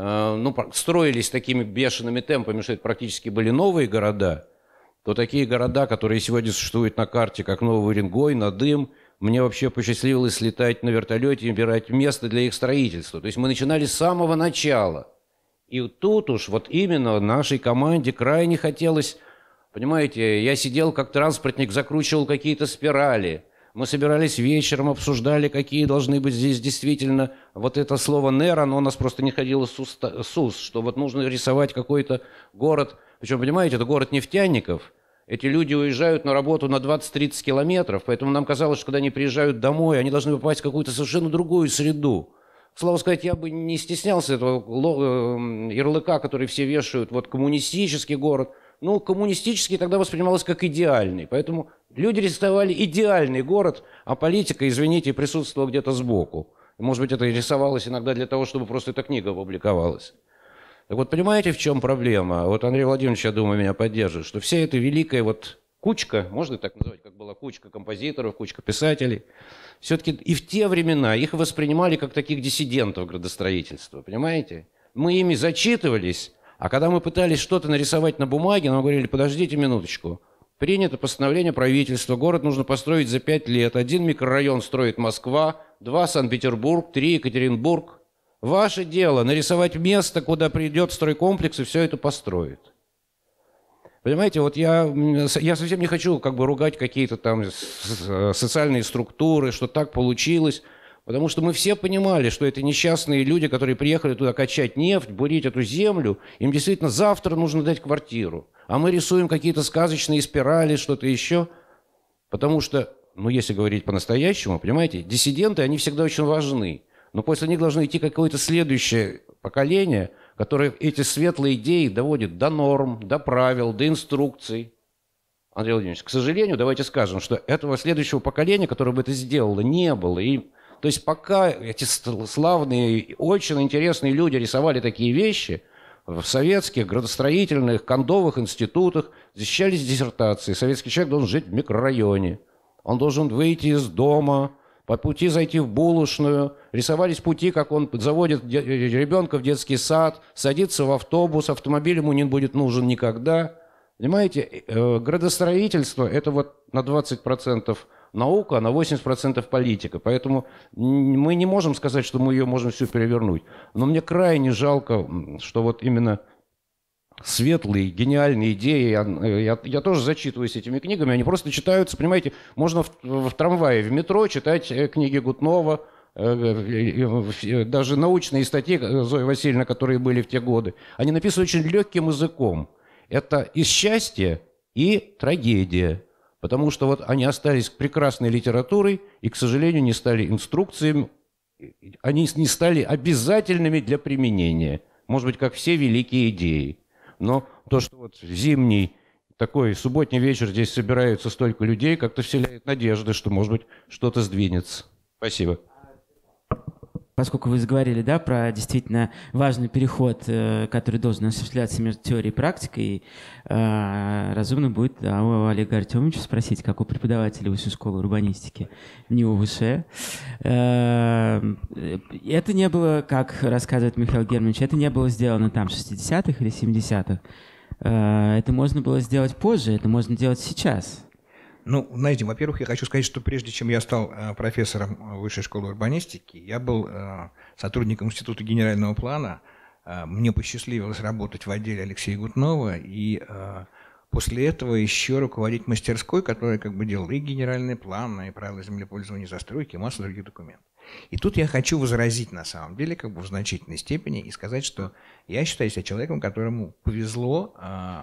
строились такими бешеными темпами, что это практически были новые города, то такие города, которые сегодня существуют на карте, как Новый Уренгой, Надым, мне вообще посчастливилось летать на вертолете и выбирать место для их строительства. То есть мы начинали с самого начала. И тут уж вот именно нашей команде крайне хотелось... Понимаете, я сидел как транспортник, закручивал какие-то спирали. Мы собирались вечером, обсуждали, какие должны быть здесь действительно... Вот это слово «НЭР», оно у нас просто не ходило с уст, что вот нужно рисовать какой-то город. Причем, понимаете, это город нефтяников. Эти люди уезжают на работу на 20-30 километров, поэтому нам казалось, что когда они приезжают домой, они должны попасть в какую-то совершенно другую среду. К слову сказать, я бы не стеснялся этого ярлыка, который все вешают, вот коммунистический город. Ну, коммунистический тогда воспринималось как идеальный. Поэтому люди рисовали идеальный город, а политика, извините, присутствовала где-то сбоку. И, может быть, это и рисовалось иногда для того, чтобы просто эта книга опубликовалась. Так вот, понимаете, в чем проблема? Вот Андрей Владимирович, я думаю, меня поддержит, что вся эта великая вот кучка, можно так назвать, как была кучка композиторов, кучка писателей, все-таки и в те времена их воспринимали как таких диссидентов градостроительства, понимаете? Мы ими зачитывались. А когда мы пытались что-то нарисовать на бумаге, нам говорили, подождите минуточку, принято постановление правительства, город нужно построить за 5 лет, 1 микрорайон строит Москва, 2 Санкт-Петербург, 3 Екатеринбург. Ваше дело нарисовать место, куда придет стройкомплекс и все это построит. Понимаете, вот я совсем не хочу как бы ругать какие-то там социальные структуры, что так получилось. Потому что мы все понимали, что это несчастные люди, которые приехали туда качать нефть, бурить эту землю. Им действительно завтра нужно дать квартиру. А мы рисуем какие-то сказочные спирали, что-то еще. Потому что, ну если говорить по-настоящему, понимаете, диссиденты, они всегда очень важны. Но после них должно идти какое-то следующее поколение, которое эти светлые идеи доводит до норм, до правил, до инструкций. Андрей Владимирович, к сожалению, давайте скажем, что этого следующего поколения, которое бы это сделало, не было. То есть пока эти славные, очень интересные люди рисовали такие вещи, в советских градостроительных, кондовых институтах защищались диссертации. Советский человек должен жить в микрорайоне. Он должен выйти из дома, по пути зайти в булочную. Рисовались пути, как он заводит ребенка в детский сад, садится в автобус, автомобиль ему не будет нужен никогда. Понимаете, градостроительство – это вот на 20% наука, а на 80% политика. Поэтому мы не можем сказать, что мы ее можем всю перевернуть. Но мне крайне жалко, что вот именно светлые, гениальные идеи, я тоже зачитываюсь этими книгами, они просто читаются, понимаете, можно в трамвае, в метро читать книги Гутнова, даже научные статьи Зои Васильевны, которые были в те годы, они написаны очень легким языком. Это и счастье, и трагедия. Потому что вот они остались прекрасной литературой и, к сожалению, не стали инструкциями, они не стали обязательными для применения. Может быть, как все великие идеи. Но то, что вот зимний такой субботний вечер здесь собираются столько людей, как-то вселяет надежды, что, может быть, что-то сдвинется. Спасибо. Поскольку вы заговорили, да, про действительно важный переход, который должен осуществляться между теорией и практикой, разумно будет, да, у Олега Артемовича спросить, как у преподавателя Высшей школы урбанистики, не у ВШ. Это не было, как рассказывает Михаил Германович, это не было сделано там в 60-х или 70-х. Это можно было сделать позже, это можно делать сейчас. Ну, знаете, во-первых, я хочу сказать, что прежде чем я стал профессором Высшей школы урбанистики, я был сотрудником Института генерального плана. Мне посчастливилось работать в отделе Алексея Гутнова, и после этого еще руководить мастерской, которая как бы делала и генеральный план, и правила землепользования и застройки, и массу других документов. И тут я хочу возразить на самом деле как бы в значительной степени и сказать, что я считаю себя человеком, которому повезло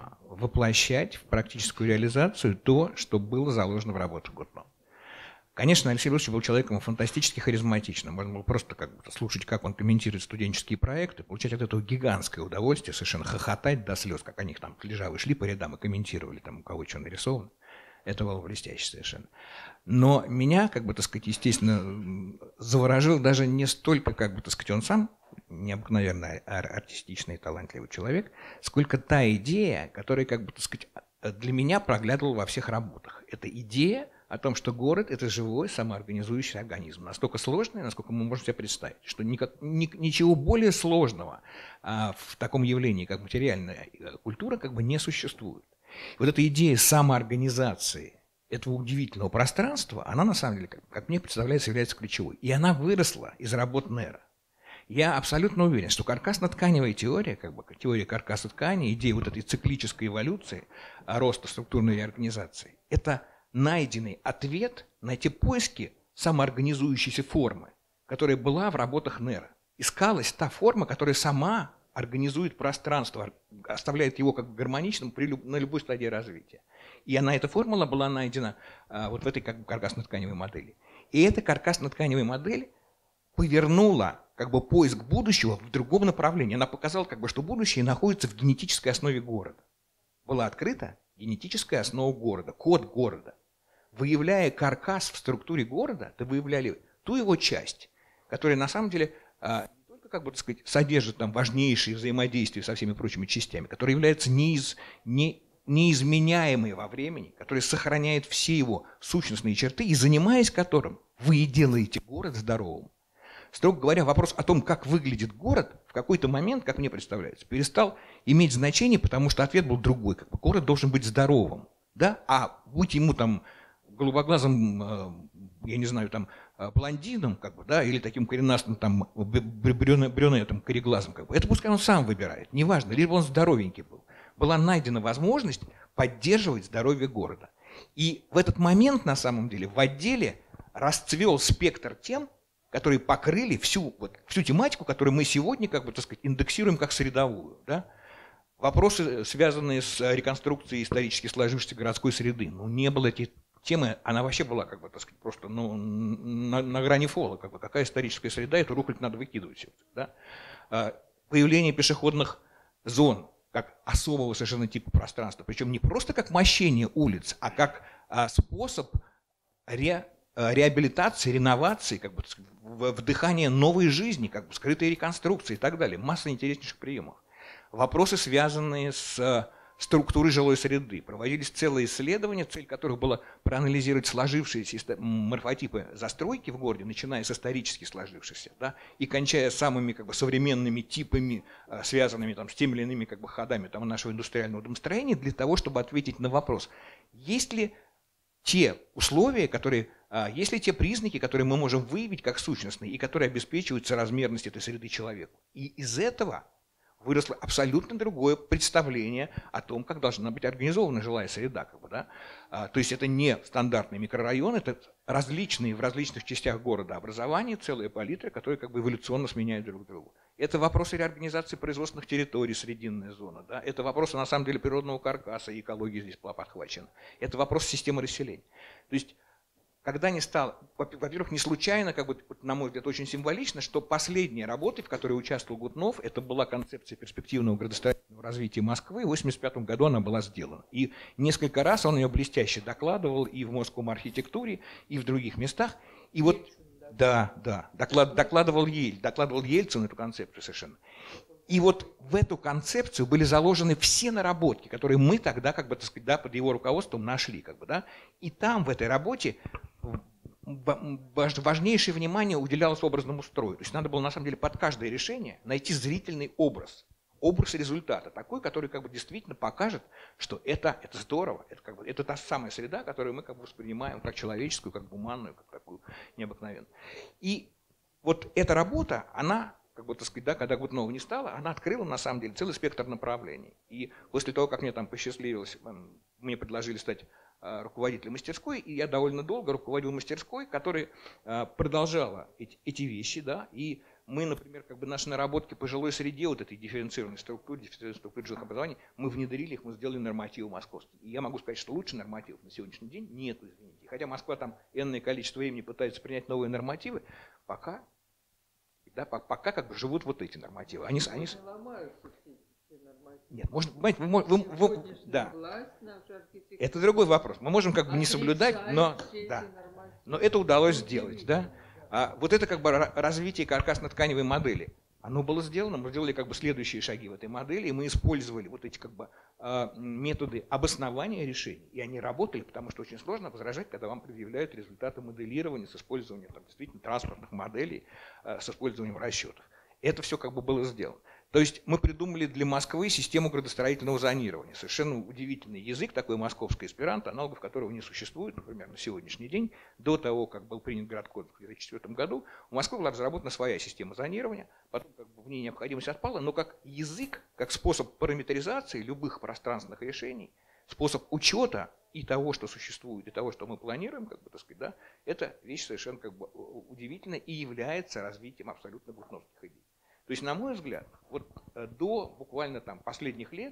воплощать в практическую реализацию то, что было заложено в работах Гутнова. Конечно, Алексей Борисович был человеком фантастически харизматичным. Можно было просто как бы слушать, как он комментирует студенческие проекты, получать от этого гигантское удовольствие, совершенно хохотать до слез, как они там лежавы шли по рядам и комментировали, там, у кого что нарисовано. Это было блестяще совершенно. Но меня, как бы, так сказать, естественно, заворожил даже не столько, как бы, так сказать, он сам, необыкновенно артистичный и талантливый человек, сколько та идея, которая, как бы, так сказать, для меня проглядывала во всех работах. Это идея о том, что город – это живой, самоорганизующийся организм. Настолько сложный, насколько мы можем себе представить, что ничего более сложного в таком явлении, как материальная культура, как бы не существует. Вот эта идея самоорганизации этого удивительного пространства, она на самом деле, как мне представляется, является ключевой. И она выросла из работ Нера. Я абсолютно уверен, что каркасно-тканевая теория, как бы теория каркаса ткани, идея вот этой циклической эволюции, роста структурной реорганизации, это найденный ответ на те поиски самоорганизующейся формы, которая была в работах Нера. Искалась та форма, которая сама организует пространство, оставляет его как гармоничным на любой стадии развития. И эта формула была найдена вот в этой как бы каркасно-тканевой модели. И эта каркасно-тканевая модель повернула как бы поиск будущего в другом направлении. Она показала, как бы, что будущее находится в генетической основе города. Была открыта генетическая основа города, код города. Выявляя каркас в структуре города, ты выявляли ту его часть, которая на самом деле не только, как бы, так сказать, содержит там важнейшие взаимодействия со всеми прочими частями, которая является неизменяемой во времени, которая сохраняет все его сущностные черты, и занимаясь которым вы и делаете город здоровым. Строго говоря, вопрос о том, как выглядит город, в какой-то момент, как мне представляется, перестал иметь значение, потому что ответ был другой. Как бы город должен быть здоровым, да? А будь ему там голубоглазым, я не знаю, там блондином, как бы, да, или таким коренастым там брюнетом, кореглазым, как бы, это пускай он сам выбирает, неважно, лишь бы он здоровенький был. Была найдена возможность поддерживать здоровье города. И в этот момент, на самом деле, в отделе расцвел спектр тем, которые покрыли всю тематику, которую мы сегодня, как бы, так сказать, индексируем как средовую. Да? Вопросы, связанные с реконструкцией исторически сложившейся городской среды. Ну, не было этой темы, она вообще была, как бы, так сказать, просто на грани фола. Как бы, какая историческая среда, эту рухлядь надо выкидывать. Да? Появление пешеходных зон как особого совершенно типа пространства, причем не просто как мощение улиц, а как способ реабилитации, реновации, как бы, вдыхания новой жизни, как бы, скрытой реконструкции и так далее. Масса интереснейших приемов. Вопросы, связанные с структурой жилой среды. Проводились целые исследования, цель которых была проанализировать сложившиеся морфотипы застройки в городе, начиная с исторически сложившихся, да, и кончая самыми, как бы, современными типами, связанными там, с теми или иными, как бы, ходами там, нашего индустриального домостроения, для того, чтобы ответить на вопрос, есть ли те условия, которые Есть ли те признаки, которые мы можем выявить как сущностные и которые обеспечивают соразмерность этой среды человеку? И из этого выросло абсолютно другое представление о том, как должна быть организована жилая среда. То есть это не стандартный микрорайон, это различные в различных частях города образования, целая палитра, которые эволюционно сменяют друг друга. Это вопросы реорганизации производственных территорий, срединная зона. Да? Это вопросы, на самом деле, природного каркаса, и экология здесь была подхвачена. Это вопрос системы расселения. То есть, когда не стало, во-первых, не случайно, на мой взгляд, очень символично, что последняя работа, в которой участвовал Гутнов, это была концепция перспективного градостроительного развития Москвы. В 1985 году она была сделана. И несколько раз он ее блестяще докладывал и в Московском архитектуре, и в других местах. И вот, докладывал Ельцин эту концепцию совершенно. И вот в эту концепцию были заложены все наработки, которые мы тогда, под его руководством нашли. И там, в этой работе, важнейшее внимание уделялось образному строю. То есть надо было, на самом деле, под каждое решение найти зрительный образ результата, такой, который действительно покажет, что это здорово, это та самая среда, которую мы воспринимаем как человеческую, как гуманную, как такую необыкновенную. И вот эта работа, она, когда Гутнова не стало, она открыла, на самом деле, целый спектр направлений. И после того, как мне там посчастливилось, мне предложили стать руководителем мастерской, и я довольно долго руководил мастерской, которая продолжала эти вещи, да, и мы, например, наши наработки по жилой среде, вот этой дифференцированной структуры жилых образований, мы внедрили их, мы сделали нормативы московские. И я могу сказать, что лучше нормативов на сегодняшний день нету, извините. Хотя Москва там энное количество времени пытается принять новые нормативы, пока живут вот эти нормативы. Они ломаются все эти нормативы. Нет, да. Это другой вопрос. Мы можем не соблюдать, но это удалось сделать, да. А вот это развитие каркасно-тканевой модели. Оно было сделано, мы сделали следующие шаги в этой модели, и мы использовали вот эти методы обоснования решений. И они работали, потому что очень сложно возражать, когда вам предъявляют результаты моделирования с использованием действительно транспортных моделей, с использованием расчетов. Это все было сделано. То есть мы придумали для Москвы систему градостроительного зонирования. Совершенно удивительный язык, такой московский эсперанто, аналогов которого не существует, например, на сегодняшний день. До того, как был принят Градкод в 2004 году, у Москвы была разработана своя система зонирования, потом в ней необходимость отпала, но как язык, как способ параметризации любых пространственных решений, способ учета и того, что существует, и того, что мы планируем, да, это вещь совершенно удивительная и является развитием абсолютно гутновских идей. То есть, на мой взгляд, до буквально последних лет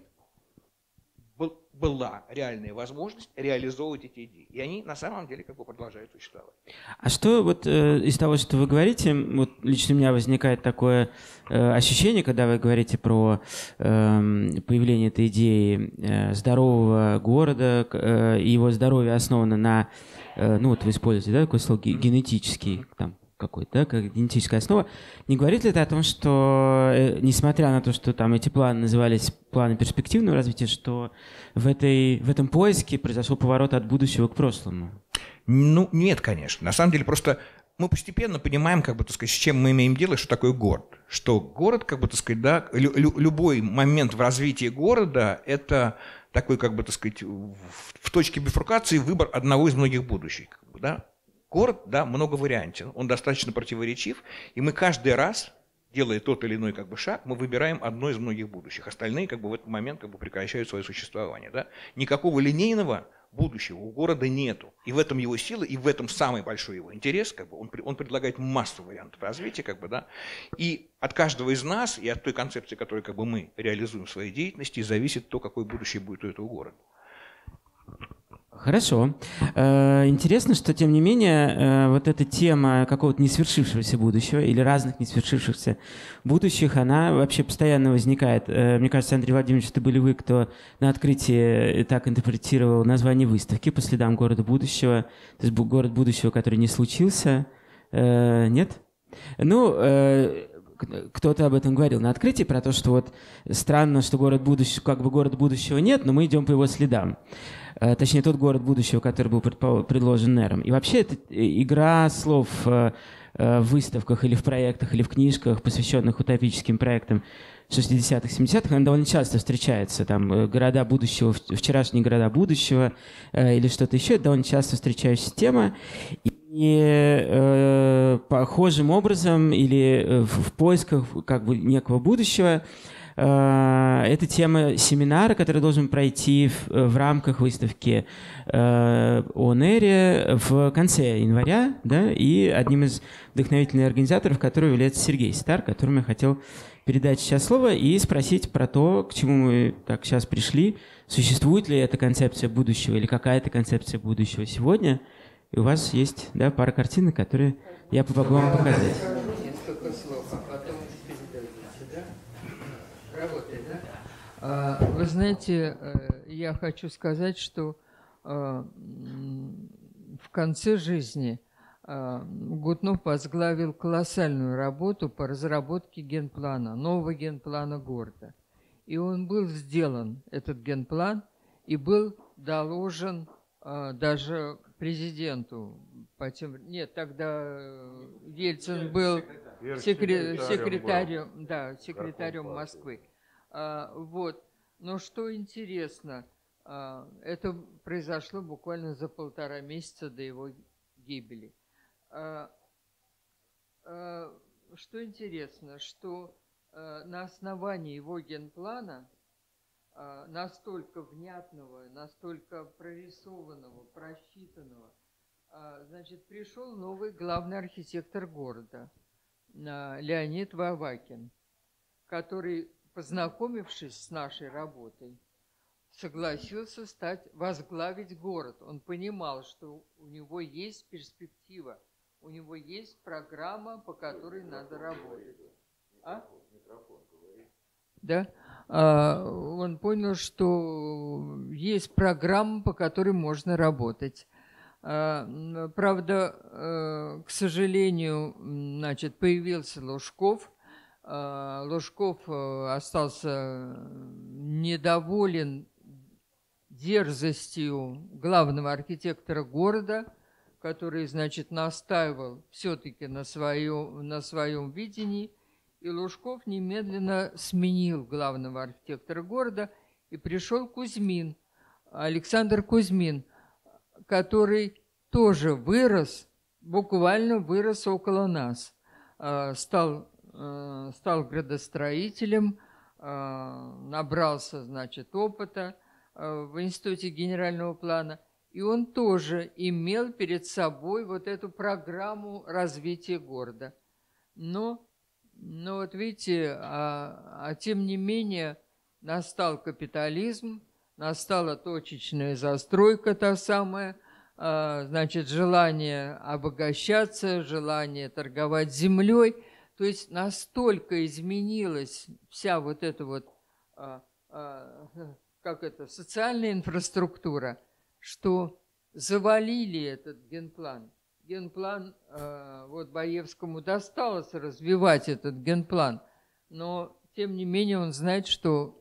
была реальная возможность реализовывать эти идеи. И они на самом деле продолжают существовать. А что из того, что вы говорите, лично у меня возникает такое ощущение, когда вы говорите про появление этой идеи здорового города, и его здоровье основано на, вы используете, да, такое слово генетический, какой-то, как генетическая основа. Не говорит ли это о том, что, несмотря на то, что там эти планы назывались планы перспективного развития, что в этом поиске произошел поворот от будущего к прошлому? Нет, конечно. На самом деле, просто мы постепенно понимаем, с чем мы имеем дело, что такое город. Что город, любой момент в развитии города – это такой, в точке бифуркации выбор одного из многих будущих, да. Город, да, многовариантен, он достаточно противоречив, и мы каждый раз, делая тот или иной шаг, мы выбираем одно из многих будущих. Остальные в этот момент прекращают свое существование. Да? Никакого линейного будущего у города нету. И в этом его сила, и в этом самый большой его интерес. Он предлагает массу вариантов развития. Да? И от каждого из нас, и от той концепции, которую мы реализуем в своей деятельности, зависит то, какое будущее будет у этого города. Хорошо. Интересно, что, тем не менее, вот эта тема какого-то несвершившегося будущего или разных несвершившихся будущих, она вообще постоянно возникает. Мне кажется, Андрей Владимирович, это были вы, кто на открытии так интерпретировал название выставки «По следам города будущего». То есть город будущего, который не случился. Нет? Кто-то об этом говорил на открытии, про то, что странно, что города будущего нет, но мы идем по его следам. Точнее, тот город будущего, который был предложен Нером. И вообще, это игра слов в выставках или в проектах, или в книжках, посвященных утопическим проектам 60-х, 70-х, она довольно часто встречается. Там города будущего, вчерашние города будущего или что-то еще. Это довольно часто встречающаяся тема. И И похожим образом или в поисках как бы некого будущего это тема семинара, который должен пройти в рамках выставки ОНР в конце января, да, и одним из вдохновительных организаторов, которого является Сергей Стар, которому я хотел передать сейчас слово и спросить про то, к чему мы так сейчас пришли, существует ли эта концепция будущего или какая-то концепция будущего сегодня. И у вас есть, да, пара картинок, которые я могу вам показать. Несколько слов, а потом передадите, да? Работает, да? Вы знаете, я хочу сказать, что в конце жизни Гутнов возглавил колоссальную работу по разработке генплана, нового генплана города. И он был сделан, этот генплан, и был доложен даже президенту. Нет, тогда Ельцин был секретарем Москвы. Вот. Но что интересно, это произошло буквально за 1,5 месяца до его гибели. Что интересно, что на основании его генплана, настолько внятного, настолько прорисованного, просчитанного, значит, пришел новый главный архитектор города, Леонид Вавакин, который, познакомившись с нашей работой, согласился возглавить город. Он понимал, что у него есть перспектива, у него есть программа, по которой надо работать. Да? Он понял, что есть программа, по которой можно работать. Правда, к сожалению, значит, появился Лужков. Лужков остался недоволен дерзостью главного архитектора города, который, значит, настаивал все-таки на своем видении. И Лужков немедленно сменил главного архитектора города, и пришел Кузьмин, Александр Кузьмин, который тоже вырос, буквально вырос около нас, стал градостроителем, набрался, значит, опыта в Институте генерального плана, и он тоже имел перед собой вот эту программу развития города. Но вот видите, тем не менее настал капитализм, настала точечная застройка та самая, значит, желание обогащаться, желание торговать землей. То есть настолько изменилась вся вот эта вот, социальная инфраструктура, что завалили этот генплан. Генплан, вот Баевскому досталось развивать этот генплан, но тем не менее он знает, что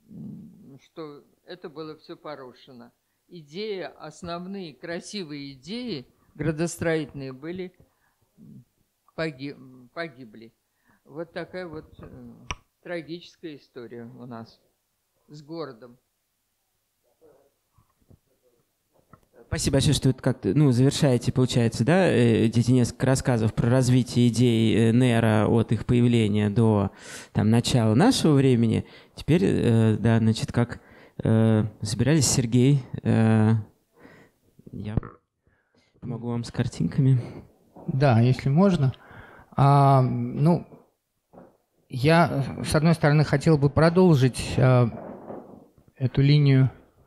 это было все порушено. Идеи, основные красивые идеи градостроительные погибли. Вот такая вот трагическая история у нас с городом. Спасибо большое, что вы как-то завершаете, получается, да, эти несколько рассказов про развитие идей НЭРа от их появления до начала нашего времени. Теперь, да, значит, как собирались, Сергей, я помогу вам с картинками. Да, если можно. Я, с одной стороны, хотел бы продолжить эту линию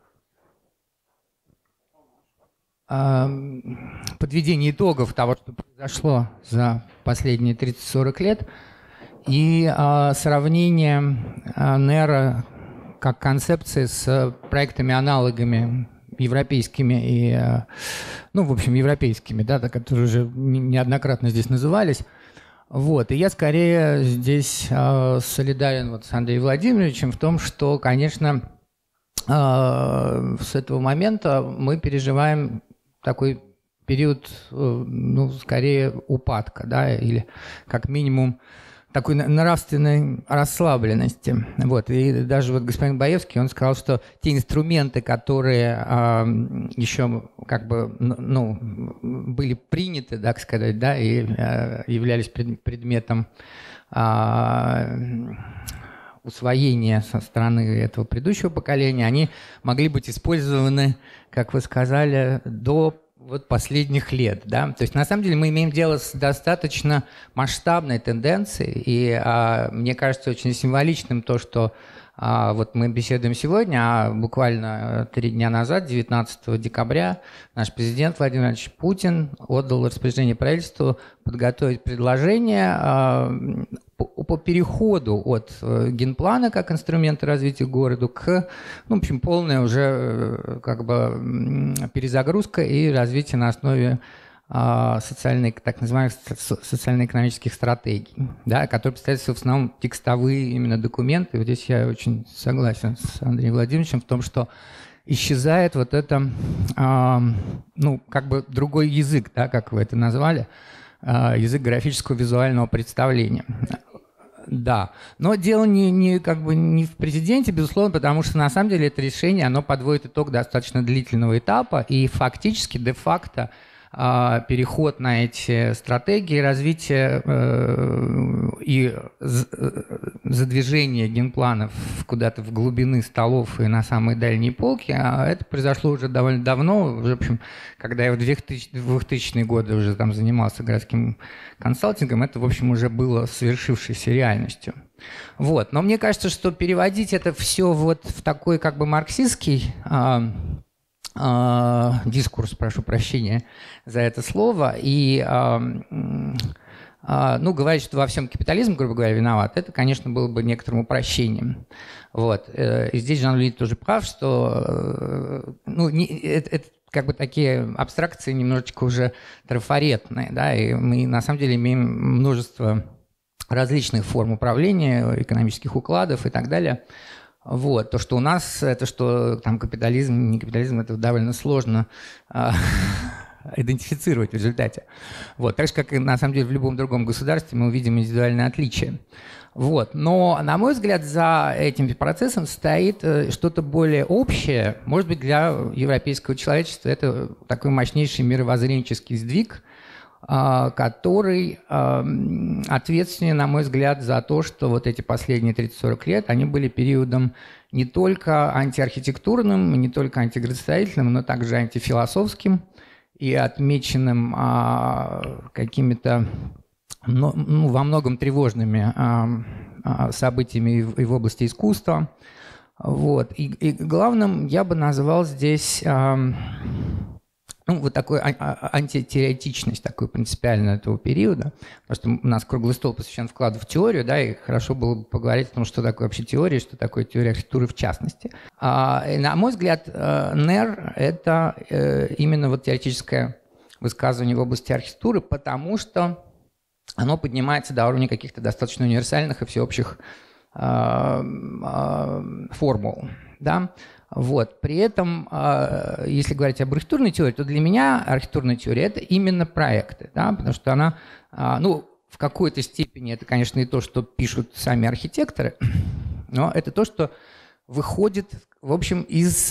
подведения итогов того, что произошло за последние 30-40 лет, и сравнение НЭРа как концепции с проектами-аналогами европейскими и, европейскими, да, которые уже неоднократно здесь назывались. Вот. И я скорее здесь солидарен с Андреем Владимировичем в том, что, конечно, с этого момента мы переживаем такой период, скорее упадка, да, или как минимум такой нравственной расслабленности. Вот. И даже вот господин Баевский, он сказал, что те инструменты, которые еще как бы, ну, были приняты, так сказать, да, и являлись предметом усвоения со стороны этого предыдущего поколения, они могли быть использованы, как вы сказали, до вот последних лет. Да? То есть на самом деле мы имеем дело с достаточно масштабной тенденцией, и мне кажется очень символичным то, что вот мы беседуем сегодня, а буквально 3 дня назад, 19 декабря, наш президент Владимир Владимирович Путин отдал распоряжение правительству подготовить предложение по переходу от генплана как инструмента развития города к, ну, в общем, полная уже как бы перезагрузка и развитие на основе так называемых социально-экономических стратегий, да, которые представляют в основном текстовые именно документы. Вот здесь я очень согласен с Андреем Владимировичем в том, что исчезает вот это, ну, как бы другой язык, да, как вы это назвали, язык графического визуального представления. Да, но дело как бы не в президенте, безусловно, потому что на самом деле это решение, оно подводит итог достаточно длительного этапа, и фактически, де-факто, переход на эти стратегии развития и задвижение генпланов куда-то в глубины столов и на самые дальние полки, это произошло уже довольно давно, уже, в общем, когда я в 2000-е годы уже там занимался городским консалтингом, это, в общем, уже было свершившейся реальностью. Вот. Но мне кажется, что переводить это все вот в такой как бы марксистский дискурс, прошу прощения за это слово, и ну, говорить, что во всем капитализм, грубо говоря, виноват, это, конечно, было бы некоторым упрощением. Вот. И здесь Жан-Луи тоже прав, что ну, это как бы такие абстракции немножечко уже трафаретные, да, и мы на самом деле имеем множество различных форм управления, экономических укладов и так далее. Вот. То, что у нас, это что там капитализм, не капитализм, это довольно сложно идентифицировать в результате. Вот. Так же, как и на самом деле в любом другом государстве мы увидим индивидуальные отличия. Вот. Но, на мой взгляд, за этим процессом стоит что-то более общее. Может быть, для европейского человечества это такой мощнейший мировоззренческий сдвиг, который ответственен, на мой взгляд, за то, что вот эти последние 30-40 лет, они были периодом не только антиархитектурным, не только антиградостроительным, но также антифилософским и отмеченным какими-то, ну, во многом тревожными событиями и в области искусства. Вот. И главным я бы назвал здесь ну, вот такую антитеоретичность, такую принципиальную этого периода. Потому что у нас круглый стол посвящен вкладу в теорию, да, и хорошо было бы поговорить о том, что такое вообще теория, что такое теория архитектуры в частности. И, на мой взгляд, НЭР – это именно вот теоретическое высказывание в области архитектуры, потому что оно поднимается до уровня каких-то достаточно универсальных и всеобщих формул, да. Вот. При этом, если говорить об архитектурной теории, то для меня архитектурная теория – это именно проекты, да, потому что она, ну, в какой-то степени это, конечно, и то, что пишут сами архитекторы, но это то, что выходит, в общем, из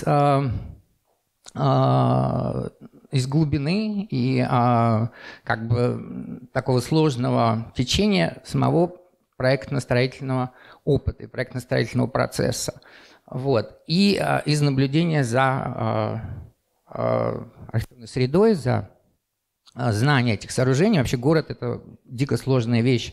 глубины и как бы такого сложного течения самого проектно-строительного опыта и проектно-строительного процесса. Вот. И из наблюдения за архитектурной средой, за знание этих сооружений. Вообще город – это дико сложная вещь,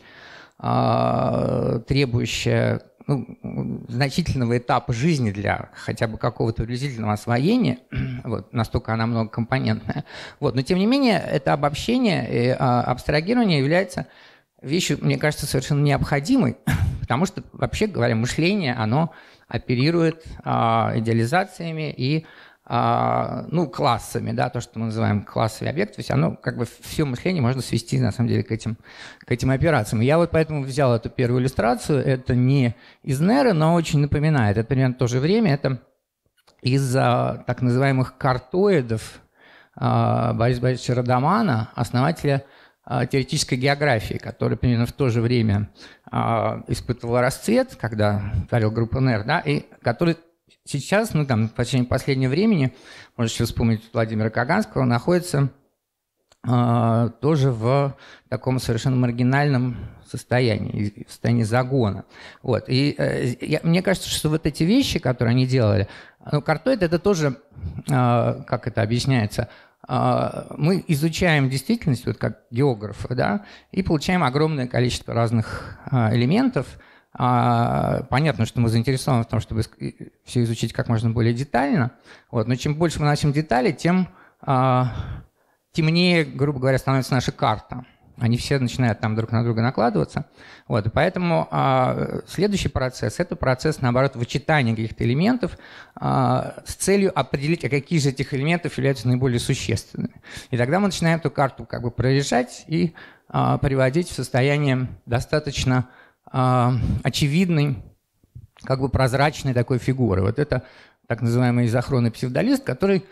требующая значительного этапа жизни для хотя бы какого-то приблизительного освоения. Вот, настолько она многокомпонентная. Вот. Но тем не менее, это обобщение и абстрагирование является вещью, мне кажется, совершенно необходимой, потому что, вообще говоря, мышление, оно оперирует идеализациями и классами, да, то, что мы называем классовый объект, то есть оно, как бы, все мышление можно свести, на самом деле, к этим операциям. Я вот поэтому взял эту первую иллюстрацию, это не из НЭРа, но очень напоминает, это примерно в то же время, это из так называемых картоидов Бориса Борисовича Радамана, основателя теоретической географии, которая примерно в то же время испытывала расцвет, когда творил группа НЭР, да, и который сейчас, ну, там, в течение последнего времени, можно еще вспомнить Владимира Каганского, находится тоже в таком совершенно маргинальном состоянии, в состоянии загона. Вот. И мне кажется, что вот эти вещи, которые они делали, ну, картоид — это тоже, как это объясняется, мы изучаем действительность, вот как географы, да, и получаем огромное количество разных элементов. Понятно, что мы заинтересованы в том, чтобы все изучить как можно более детально. Вот. Но чем больше мы начнем детали, тем темнее, грубо говоря, становится наша карта. Они все начинают там друг на друга накладываться. Вот. И поэтому следующий процесс – это процесс, наоборот, вычитания каких-то элементов с целью определить, а какие же этих элементов являются наиболее существенными. И тогда мы начинаем эту карту как бы проезжать и приводить в состояние достаточно очевидной, как бы прозрачной такой фигуры. Вот это так называемый изохронный псевдолист, который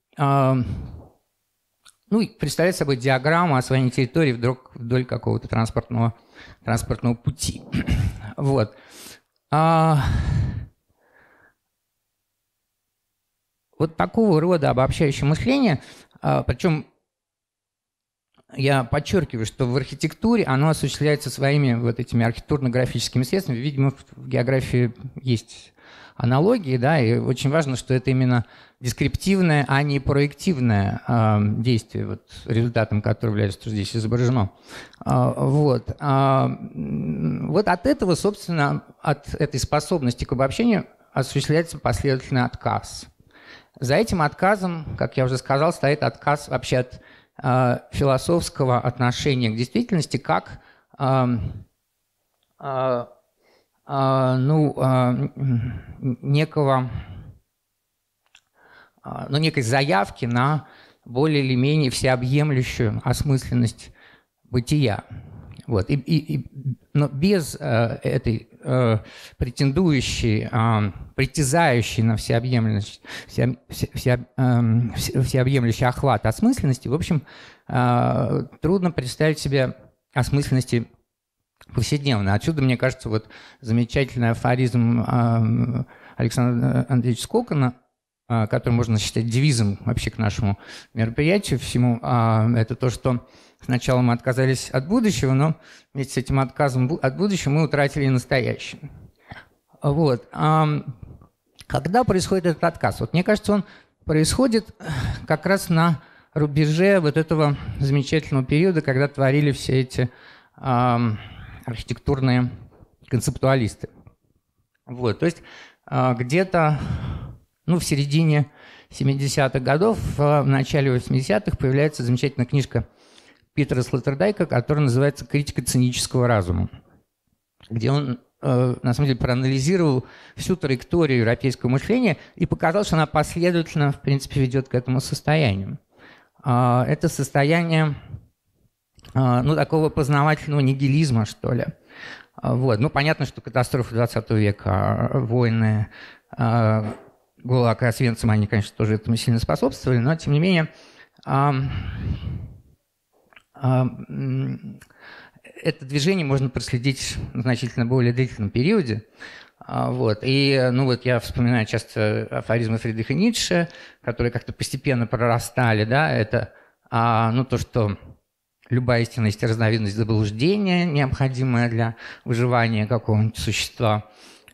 представляет собой диаграмму освоения территории вдоль какого-то транспортного пути. Вот. Вот такого рода обобщающее мышление, причем я подчеркиваю, что в архитектуре оно осуществляется своими вот этими архитектурно-графическими средствами. Видимо, в географии есть аналогии, да, и очень важно, что это именно дескриптивное, а не проективное действие, вот, результатом которого является, что здесь изображено. Вот от этого, собственно, от этой способности к обобщению осуществляется последовательный отказ. За этим отказом, как я уже сказал, стоит отказ вообще от философского отношения к действительности как некой заявки на более или менее всеобъемлющую осмысленность бытия. Вот. Но без этой притязающей на всеобъемлющий охват осмысленности, в общем, трудно представить себе осмысленности повседневно. Отсюда, мне кажется, вот замечательный афоризм Александра Андреевича Скокана, который можно считать девизом вообще к нашему мероприятию всему, это то, что сначала мы отказались от будущего, но вместе с этим отказом от будущего мы утратили настоящее. Вот. Когда происходит этот отказ? Вот мне кажется, он происходит как раз на рубеже вот этого замечательного периода, когда творили все эти архитектурные концептуалисты. Вот. То есть где-то в середине 70-х годов, в начале 80-х появляется замечательная книжка Питера Слоттердайка, которая называется «Критика цинического разума», где он, на самом деле, проанализировал всю траекторию европейского мышления и показал, что она последовательно, в принципе, ведет к этому состоянию. Это состояние такого познавательного нигилизма, что ли. Вот. Понятно, что катастрофы 20 века, войны, ГУЛАГ и Освенцим, они, конечно, тоже этому сильно способствовали, но, тем не менее, это движение можно проследить в значительно более длительном периоде. Вот. И я вспоминаю часто афоризмы Фридриха Ницше, которые как-то постепенно прорастали. Да? Это то, что любая истина есть разновидность заблуждения, необходимая для выживания какого-нибудь существа.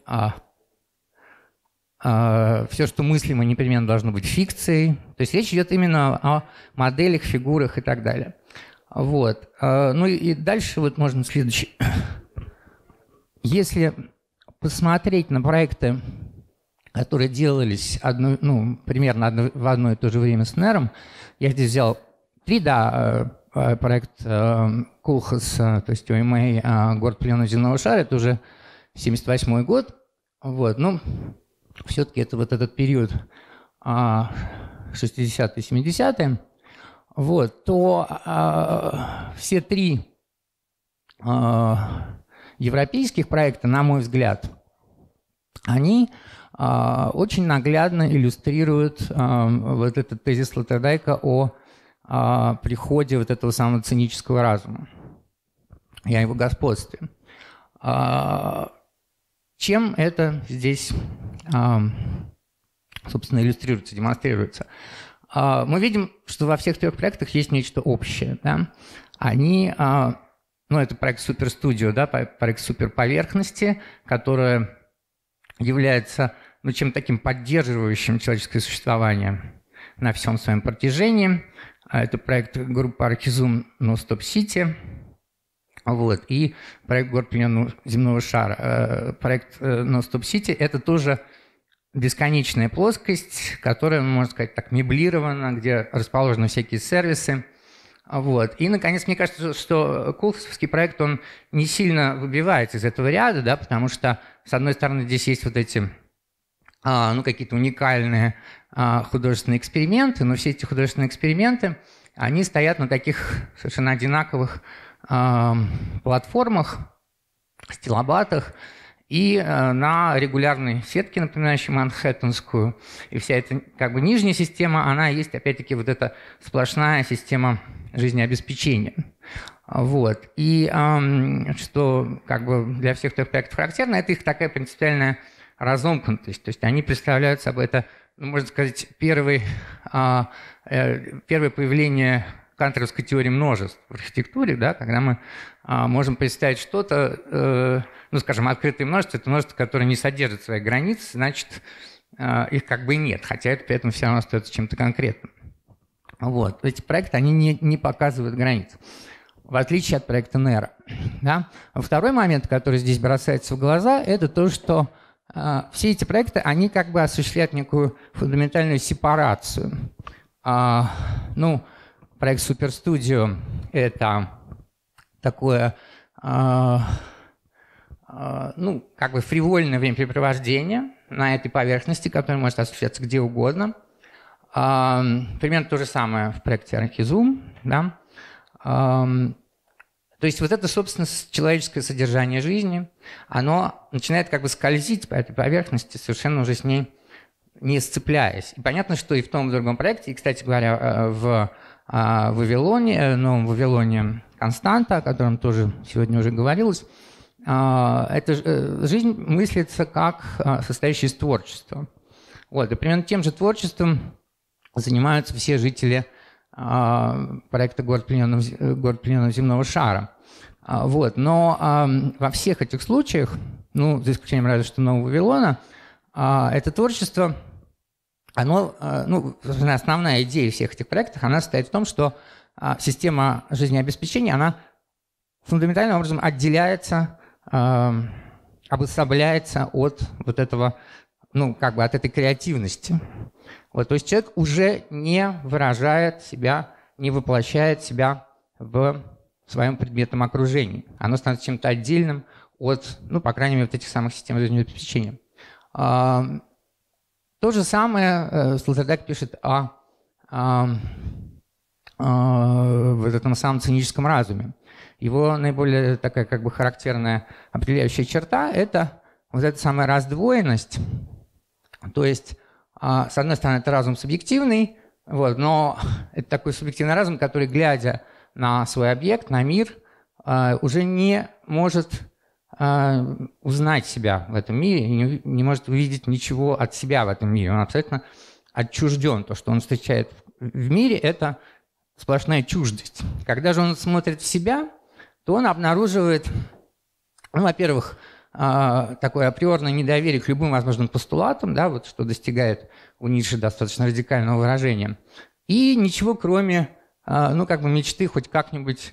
Все, что мыслимо, непременно должно быть фикцией. То есть речь идет именно о моделях, фигурах и так далее. Вот. И дальше можно следующий. Если посмотреть на проекты, которые делались примерно в одно и то же время с НЭРом, я здесь взял 3, проект Кулхас, то есть ОМА, город пленного земного шара, это уже 1978 год. Вот. Все-таки это вот этот период 60-е, 70-е. Вот, то все 3 европейских проекта, на мой взгляд, они очень наглядно иллюстрируют вот этот тезис Слоттердайка о приходе вот этого самого цинического разума и о его господстве. Чем это здесь, собственно, иллюстрируется, демонстрируется? Мы видим, что во всех трех проектах есть нечто общее. Да? Они, это проект Суперстудио, да, проект суперповерхности, которая является чем-то таким поддерживающим человеческое существование на всем своем протяжении. Это проект группы Archizum No Stop City. Вот, и проект город пленного земного шара. Проект No Stop City – это тоже бесконечная плоскость, которая, можно сказать, так меблирована, где расположены всякие сервисы. Вот. И, наконец, мне кажется, что Колхозовский проект, он не сильно выбивается из этого ряда, да, потому что, с одной стороны, здесь есть вот эти какие-то уникальные художественные эксперименты, но все эти художественные эксперименты, они стоят на таких совершенно одинаковых платформах, стилобатах и на регулярной сетке, напоминающей манхэттенскую. И вся эта как бы нижняя система, она есть опять-таки вот эта сплошная система жизнеобеспечения. Вот. И что как бы для всех трех проектов характерно, это их такая принципиальная разомкнутость. То есть они представляют собой это, можно сказать, первое появление канторовской теории множеств в архитектуре, да, когда мы можем представить что-то, скажем, открытое множество, это множество, которое не содержит своих границ, значит, их как бы нет, хотя это при этом все равно остается чем-то конкретным. Вот. Эти проекты, они не показывают границ, в отличие от проекта Нера. Да? Vторой момент, который здесь бросается в глаза, это то, что все эти проекты, они как бы осуществляют некую фундаментальную сепарацию. Проект Суперстудио – это такое, как бы фривольное времяпрепровождение на этой поверхности, которое может осуществляться где угодно. Примерно то же самое в проекте Archizum. Да? То есть вот это, собственно, человеческое содержание жизни, оно начинает как бы скользить по этой поверхности, совершенно уже с ней не сцепляясь. И понятно, что и в том, и в другом проекте, и, кстати говоря, в Вавилоне, Новом Вавилоне Константа, о котором тоже сегодня уже говорилось, эта жизнь мыслится как состоящая из творчества. Вот, и примерно тем же творчеством занимаются все жители проекта «Город пленного земного шара». Вот, но во всех этих случаях, за исключением разве что Нового Вавилона, это творчество, оно, основная идея всех этих проектов, она состоит в том, что система жизнеобеспечения, она фундаментальным образом отделяется, обособляется от вот этого, от этой креативности. Вот, то есть человек уже не выражает себя, не воплощает себя в своем предметном окружении. Оно становится чем-то отдельным от, по крайней мере, вот этих самых систем жизнеобеспечения. То же самое Слотerdijk пишет о вот этом самом циническом разуме. Его наиболее такая как бы характерная определяющая черта – это вот эта самая раздвоенность. То есть, с одной стороны, это разум субъективный, но это такой субъективный разум, который, глядя на свой объект, на мир, уже не может узнать себя в этом мире, не может увидеть ничего от себя в этом мире. Он абсолютно отчужден. То, что он встречает в мире, это сплошная чуждость. Когда же он смотрит в себя, то он обнаруживает, во-первых, такое априорное недоверие к любым возможным постулатам, да, вот, что достигает у Ницше достаточно радикального выражения, и ничего кроме мечты хоть как-нибудь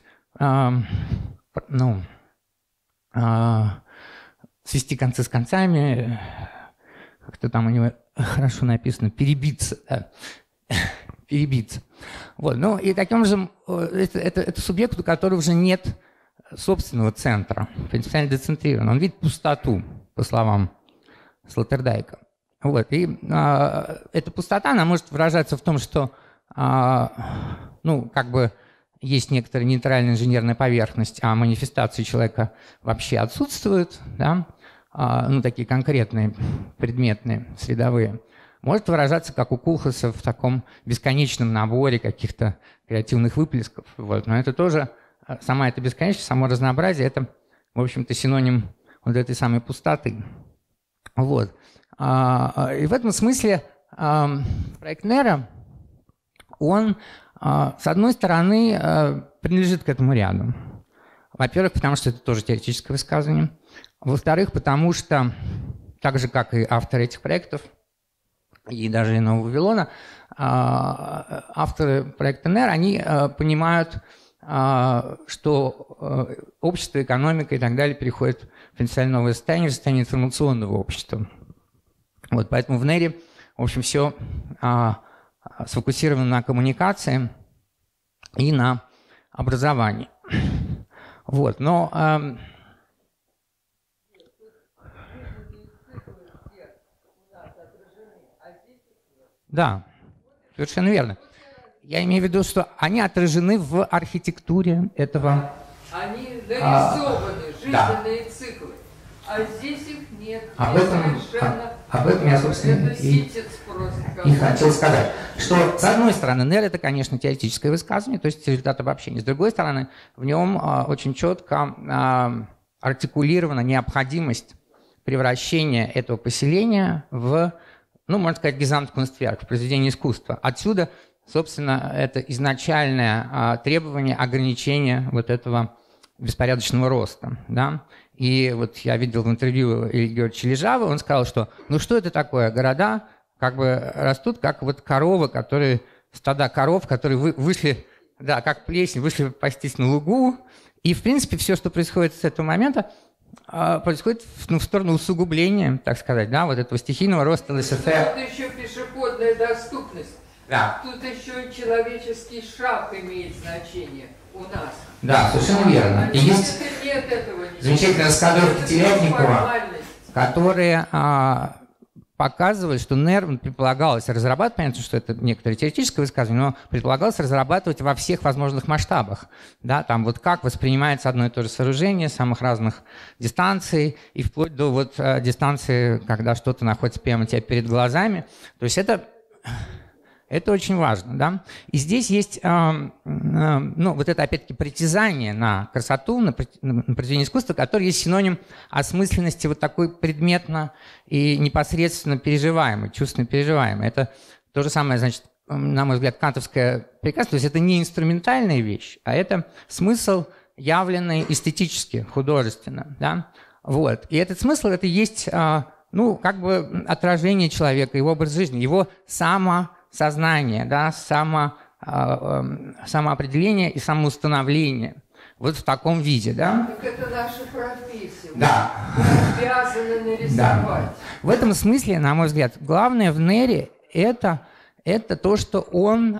свести концы с концами, как-то там у него хорошо написано, перебиться. Да. Перебиться. Вот. И таким образом это субъект, у которого уже нет собственного центра, принципиально децентрирован. Он видит пустоту, по словам Слотerdijка. Вот. И эта пустота, она может выражаться в том, что есть некоторая нейтральная инженерная поверхность, а манифестации человека вообще отсутствуют, да? Такие конкретные, предметные, средовые. может выражаться, как у Кулхаса, в таком бесконечном наборе каких-то креативных выплесков. Вот. Но это тоже, сама эта бесконечность, само разнообразие, это, в общем-то, синоним вот этой самой пустоты. Вот. И в этом смысле проект Нера, он, с одной стороны, принадлежит к этому ряду. Во-первых, потому что это тоже теоретическое высказывание. Во-вторых, потому что, так же, как и авторы этих проектов, и даже и Нового Вавилона, авторы проекта НЕР, они понимают, что общество, экономика и так далее переходят в потенциально новое состояние, в состояние информационного общества. Вот, поэтому в НЕРе, в общем, все сфокусировано на коммуникации и на образовании. Вот, но да, совершенно верно. Я имею в виду, что они отражены в архитектуре этого. Они нарисованы, жизненные циклы, а здесь их нет. Об этом я, собственно, и хотел сказать. Что, с одной стороны, НЕР – это, конечно, теоретическое высказывание, то есть результат обобщения. С другой стороны, в нем очень четко артикулирована необходимость превращения этого поселения в, ну, можно сказать, Gesamtkunstwerk, в произведение искусства. Отсюда, собственно, это изначальное требование ограничения вот этого беспорядочного роста. Да? И вот я видел в интервью Ильи Георгиевича Лежавы, он сказал, что ну что это такое, города как бы растут, как вот коровы, которые, стада коров, которые вышли, да, как плесень, вышли пастись на лугу. И, в принципе, все, что происходит с этого момента, происходит в сторону усугубления, так сказать, да, вот этого стихийного роста ЛСФР. Тут еще пешеходная доступность. Да. Тут еще и человеческий шаг имеет значение у нас. Да, совершенно верно. И есть замечательные раскадровки Телятникова, которые показывают, что НЕР предполагалось разрабатывать, понятно, что это некоторое теоретическое высказывание, но предполагалось разрабатывать во всех возможных масштабах. Да, там вот как воспринимается одно и то же сооружение с самых разных дистанций, и вплоть до вот дистанции, когда что-то находится прямо у тебя перед глазами. То есть это очень важно, да. И здесь есть, ну, вот это, опять-таки, притязание на красоту, на произведение искусства, которое есть синоним осмысленности вот такой предметно и непосредственно переживаемой, чувственно переживаемой. Это то же самое, значит, на мой взгляд, кантовская прекрасность. То есть это не инструментальная вещь, а это смысл, явленный эстетически, художественно, да. Вот. И этот смысл, это есть, ну, как бы отражение человека, его образ жизни, его сознание, да, самоопределение и самоустановление. Вот в таком виде, да? Так это наша профессия. Да. Мы обязаны нарисовать. Да. В этом смысле, на мой взгляд, главное в НЕРе это то, что он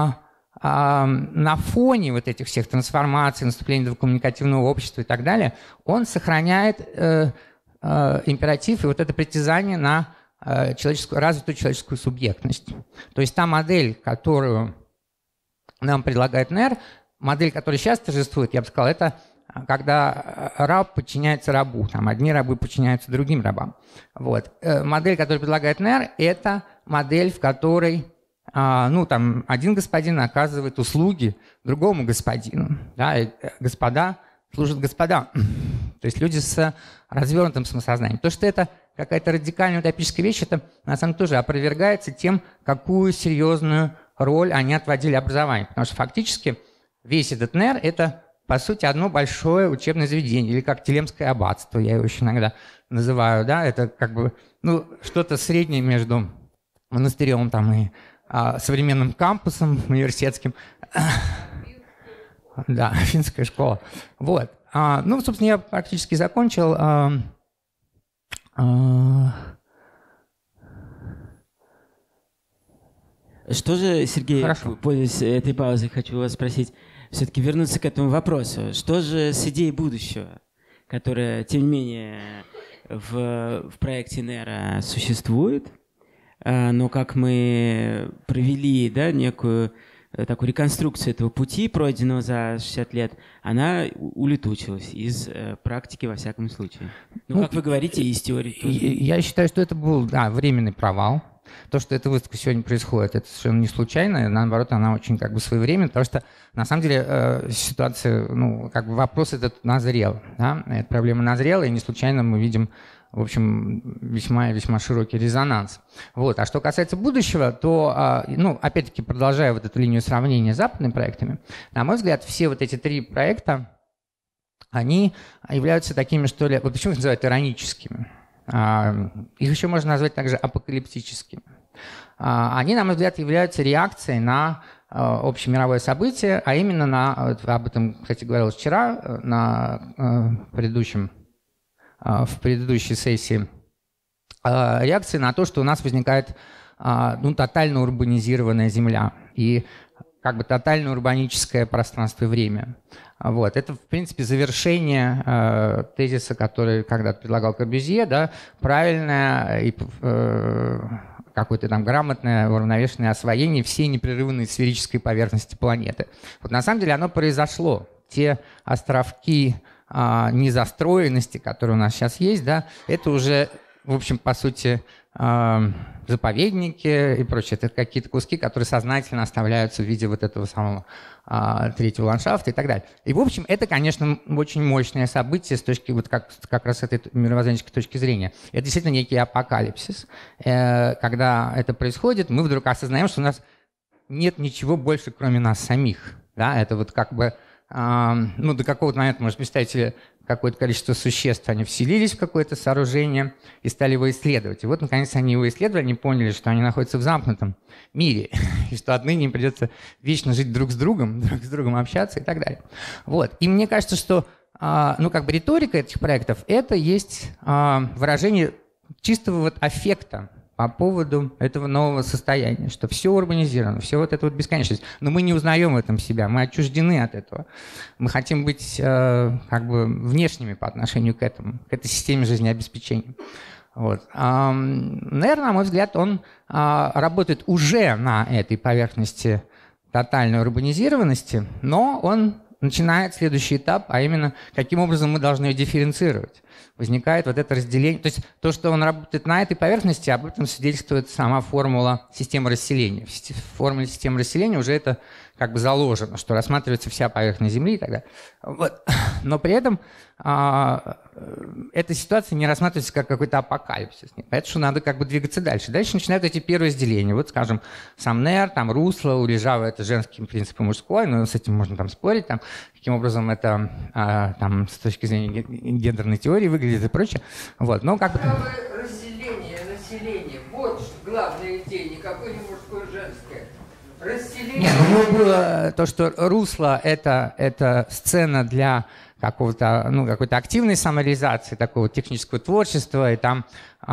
на фоне вот этих всех трансформаций, наступления коммуникативного общества и так далее, он сохраняет императив и вот это притязание на развитую человеческую субъектность. То есть та модель, которую нам предлагает НЕР, модель, которая сейчас торжествует, я бы сказал, это когда раб подчиняется рабу, там одни рабы подчиняются другим рабам. Вот. Модель, которую предлагает НЕР, это модель, в которой ну, там, один господин оказывает услуги другому господину. Да, и господа служат господам. То есть люди с развернутым самосознанием. То, что это какая-то радикальная утопическая вещь, это на самом деле тоже опровергается тем, какую серьезную роль они отводили образованию. Потому что фактически весь этот НЕР – это, по сути, одно большое учебное заведение, или как Телемское аббатство, я его еще иногда называю. Да? Это как бы ну, что-то среднее между монастырем там, и современным кампусом университетским. Да, финская школа. Вот. Ну, собственно, я практически закончил. Что же, Сергей, Хорошо. пользуясь этой паузой, хочу вас спросить, все-таки вернуться к этому вопросу. Что же с идеей будущего, которая, тем не менее, в проекте НЕРа существует, но как мы провели, да, некую такую реконструкцию этого пути, пройденного за 60 лет, она улетучилась из практики во всяком случае. Ну, как вы говорите, из теории тоже. Я считаю, что это был, да, временный провал. то, что эта выставка сегодня происходит, это совершенно не случайно, наоборот, она очень как бы своевременна, потому что на самом деле ситуация, ну, как бы вопрос этот назрел, да? Эта проблема назрела, и не случайно мы видим, в общем, весьма широкий резонанс. Вот. А что касается будущего, то, ну, опять-таки, продолжая вот эту линию сравнения с западными проектами, на мой взгляд, все вот эти 3 проекта, они являются такими, что ли, вот почему их называют ироническими? Их еще можно назвать также апокалиптическими. Они, на мой взгляд, являются реакцией на общемировое событие, а именно на, об этом, кстати, говорилось вчера, в предыдущей сессии, реакции на то, что у нас возникает тотально урбанизированная Земля и как бы тотально урбаническое пространство и время. Вот. Это, в принципе, завершение тезиса, который когда-то предлагал Корбюзье, да, правильное и какое-то там грамотное, уравновешенное освоение всей непрерывной сферической поверхности планеты. Вот на самом деле оно произошло. Те островки незастроенности, которые у нас сейчас есть, да, это уже, в общем, по сути, заповедники и прочее. Это какие-то куски, которые сознательно оставляются в виде вот этого самого третьего ландшафта и так далее. И, в общем, это, конечно, очень мощное событие с точки, вот как раз с этой мировоззренческой точки зрения. Это действительно некий апокалипсис. Когда это происходит, мы вдруг осознаем, что у нас нет ничего больше, кроме нас самих. Да? Это вот как бы до какого-то момента, можно представить себе, какое-то количество существ, они вселились в какое-то сооружение и стали его исследовать. И вот, наконец, они его исследовали, они поняли, что они находятся в замкнутом мире, и что отныне им придется вечно жить друг с другом общаться и так далее. Вот. И мне кажется, что риторика этих проектов – это есть выражение чистого вот аффекта по поводу этого нового состояния, что все урбанизировано, все вот это вот бесконечность. Но мы не узнаем в этом себя, мы отчуждены от этого. Мы хотим быть как бы внешними по отношению к этому, к этой системе жизнеобеспечения. Вот. Наверное, на мой взгляд, он работает уже на этой поверхности тотальной урбанизированности, но он начинает следующий этап, а именно, каким образом мы должны ее дифференцировать. Возникает вот это разделение. То есть то, что он работает на этой поверхности, об этом свидетельствует сама формула системы расселения. В формуле системы расселения уже это как бы заложено, что рассматривается вся поверхность Земли и так далее. Вот. Но при этом эта ситуация не рассматривается как какой-то апокалипсис. Поэтому что надо как бы двигаться дальше. Дальше начинают эти первые разделения. Вот, скажем, Самнер, там, русло, у Лежава это женский принцип и мужской, но с этим можно там спорить, там, каким образом это там, с точки зрения гендерной теории выглядит и прочее. Вот. Но как бы... Разделение, население, вот главная идея, никакой не мужское, женское. Расселение. Нет, было то, что русло это сцена для какого-то, какой-то активной самореализации, такого технического творчества, и там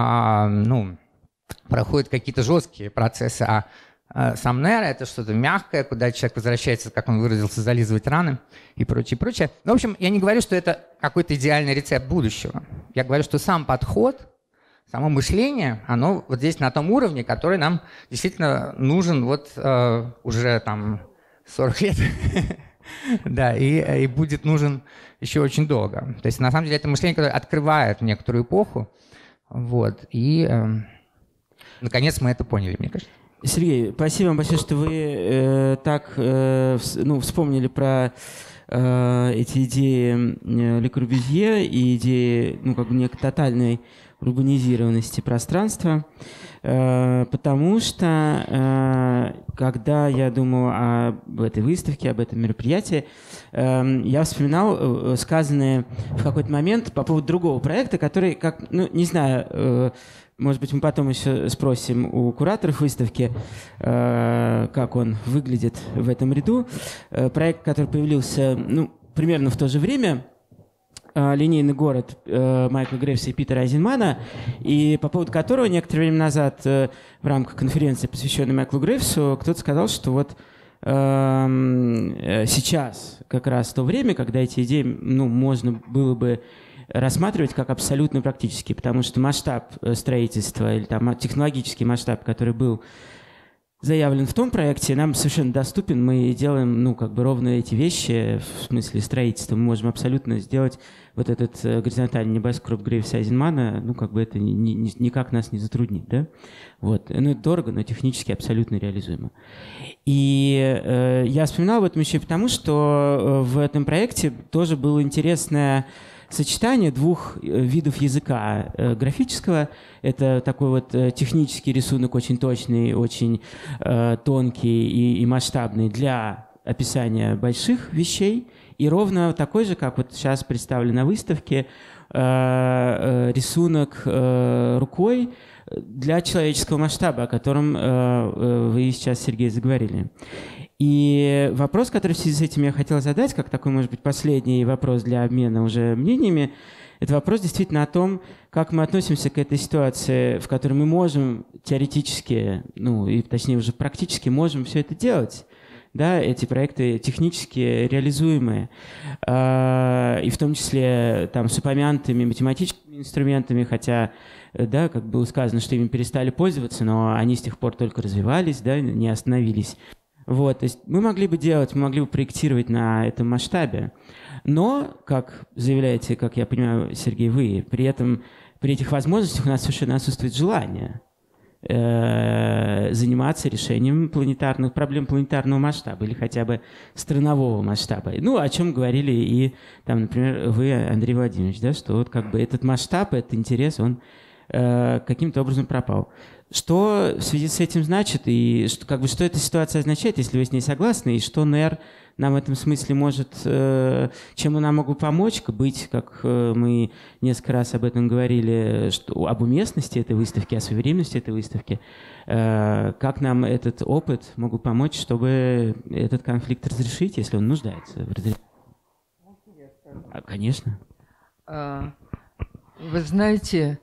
проходят какие-то жесткие процессы. А Самнер — это что-то мягкое, куда человек возвращается, как он выразился, зализывать раны и прочее, прочее. В общем, я не говорю, что это какой-то идеальный рецепт будущего. Я говорю, что сам подход, само мышление, оно вот здесь на том уровне, который нам действительно нужен вот уже там 40 лет. Да, и будет нужен еще очень долго. То есть на самом деле это мышление, которое открывает некоторую эпоху. Вот, и наконец мы это поняли, мне кажется. Сергей, спасибо вам большое, что вы вспомнили про эти идеи Ле Корбюзье и идеи некой тотальной урбанизированности пространства, потому что когда я думал об этой выставке, об этом мероприятии, я вспоминал сказанное в какой-то момент по поводу другого проекта, который, не знаю, может быть, мы потом еще спросим у кураторов выставки, как он выглядит в этом ряду. Проект, который появился примерно в то же время, «Линейный город» Майкла Грейвса и Питера Айзенмана, и по поводу которого некоторое время назад в рамках конференции, посвященной Майклу Грейвсу, кто-то сказал, что вот сейчас как раз то время, когда эти идеи можно было бы рассматривать как абсолютно практические, потому что масштаб строительства или там технологический масштаб, который был заявлен в том проекте, нам совершенно доступен. Мы делаем, ну, как бы ровно эти вещи, в смысле строительства. Мы можем абсолютно сделать вот этот горизонтальный небоскреб Грейвса Айзенмана, ну, как бы это никак нас не затруднит, да? Вот. Ну, это дорого, но технически абсолютно реализуемо. И я вспоминал об этом еще и потому, что в этом проекте тоже было интересное сочетание двух видов языка графического. Это такой вот технический рисунок, очень точный, очень тонкий и масштабный для описания больших вещей. И ровно такой же, как вот сейчас представлен на выставке, рисунок рукой для человеческого масштаба, о котором вы сейчас, Сергей, заговорили. И вопрос, который в связи с этим я хотел задать, как такой, может быть, последний вопрос для обмена уже мнениями, это вопрос действительно о том, как мы относимся к этой ситуации, в которой мы можем теоретически, ну и точнее уже практически можем все это делать. Да, эти проекты технически реализуемые, и в том числе там, с упомянутыми математическими инструментами, хотя, да, как было сказано, что ими перестали пользоваться, но они с тех пор только развивались, да, не остановились. Вот, то есть мы могли бы проектировать на этом масштабе, но, как заявляете, как я понимаю, Сергей, вы, при этих возможностях у нас совершенно отсутствует желание заниматься решением проблем планетарного масштаба или хотя бы странового масштаба. Ну, о чем говорили и, там, например, вы, Андрей Владимирович, да, что вот как бы этот масштаб, этот интерес, он каким-то образом пропал. Что в связи с этим значит, и что, как бы, что эта ситуация означает, если вы с ней согласны, и что НЭР нам в этом смысле может, чем она могла помочь, быть, как мы несколько раз об этом говорили, что, об уместности этой выставки, о своевременности этой выставки, как нам этот опыт мог бы помочь, чтобы этот конфликт разрешить, если он нуждается в разрешении? Конечно. Вы знаете,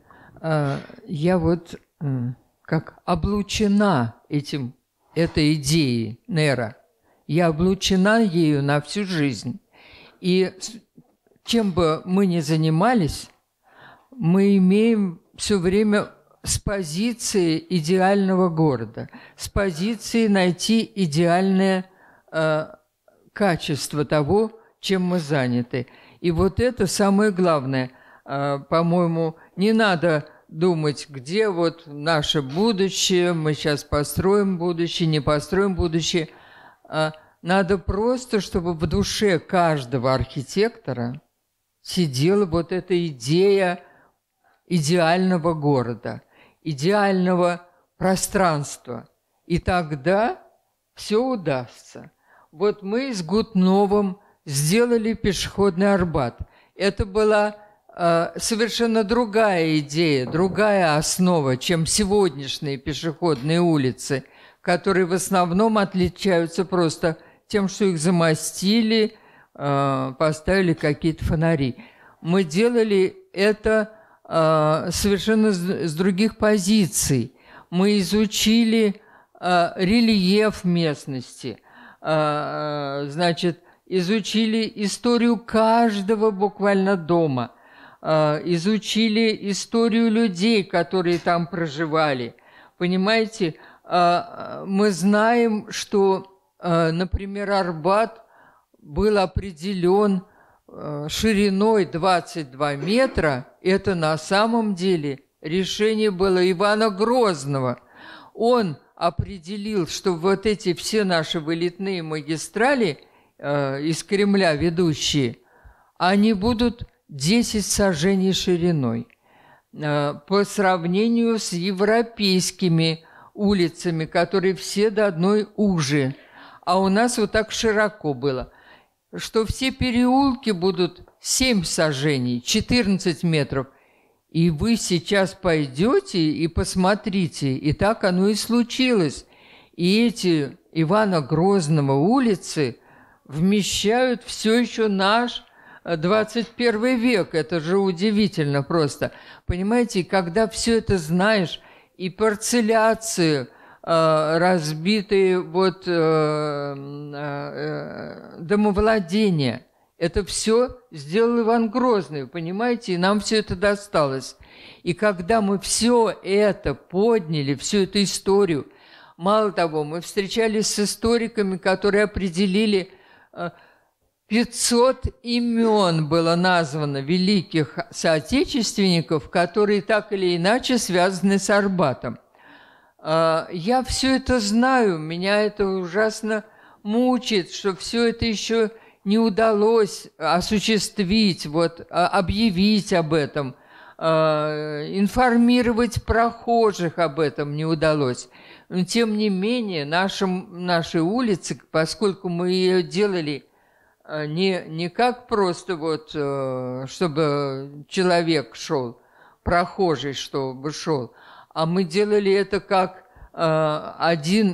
я вот как облучена этой идеей НЭРа. Я облучена ею на всю жизнь. И чем бы мы ни занимались, мы имеем все время с позиции идеального города, с позиции найти идеальное качество того, чем мы заняты. И вот это самое главное. По-моему, не надо думать, где вот наше будущее, мы сейчас построим будущее, не построим будущее. Надо просто, чтобы в душе каждого архитектора сидела вот эта идея идеального города, идеального пространства. И тогда все удастся. Вот мы с Гутновым сделали пешеходный Арбат. Это была совершенно другая идея, другая основа, чем сегодняшние пешеходные улицы, которые в основном отличаются просто тем, что их замостили, поставили какие-то фонари. Мы делали это совершенно с других позиций. Мы изучили рельеф местности, значит, изучили историю каждого буквально дома, изучили историю людей, которые там проживали. Понимаете, мы знаем, что, например, Арбат был определен шириной 22 метра. Это на самом деле решение было Ивана Грозного. Он определил, что вот эти все наши вылетные магистрали из Кремля ведущие, они будут 10 сажений шириной. По сравнению с европейскими улицами, которые все до одной уже. А у нас вот так широко было, что все переулки будут 7 сажений, 14 метров. И вы сейчас пойдете и посмотрите, и так оно и случилось. И эти Ивана Грозного улицы вмещают все еще наш 21 век. Это же удивительно просто. Понимаете, когда все это знаешь, и парцеляцию, разбитые вот домовладения, это все сделал Иван Грозный, понимаете, и нам все это досталось. И когда мы все это подняли, всю эту историю, Мало того, мы встречались с историками, которые определили 500 имен было названо великих соотечественников, которые так или иначе связаны с Арбатом. Я все это знаю, меня это ужасно мучает, что все это еще не удалось осуществить, вот, объявить об этом, информировать прохожих об этом не удалось. Но тем не менее, нашей улице, поскольку мы ее делали не как просто вот, чтобы человек шел, прохожий чтобы шел, а мы делали это как один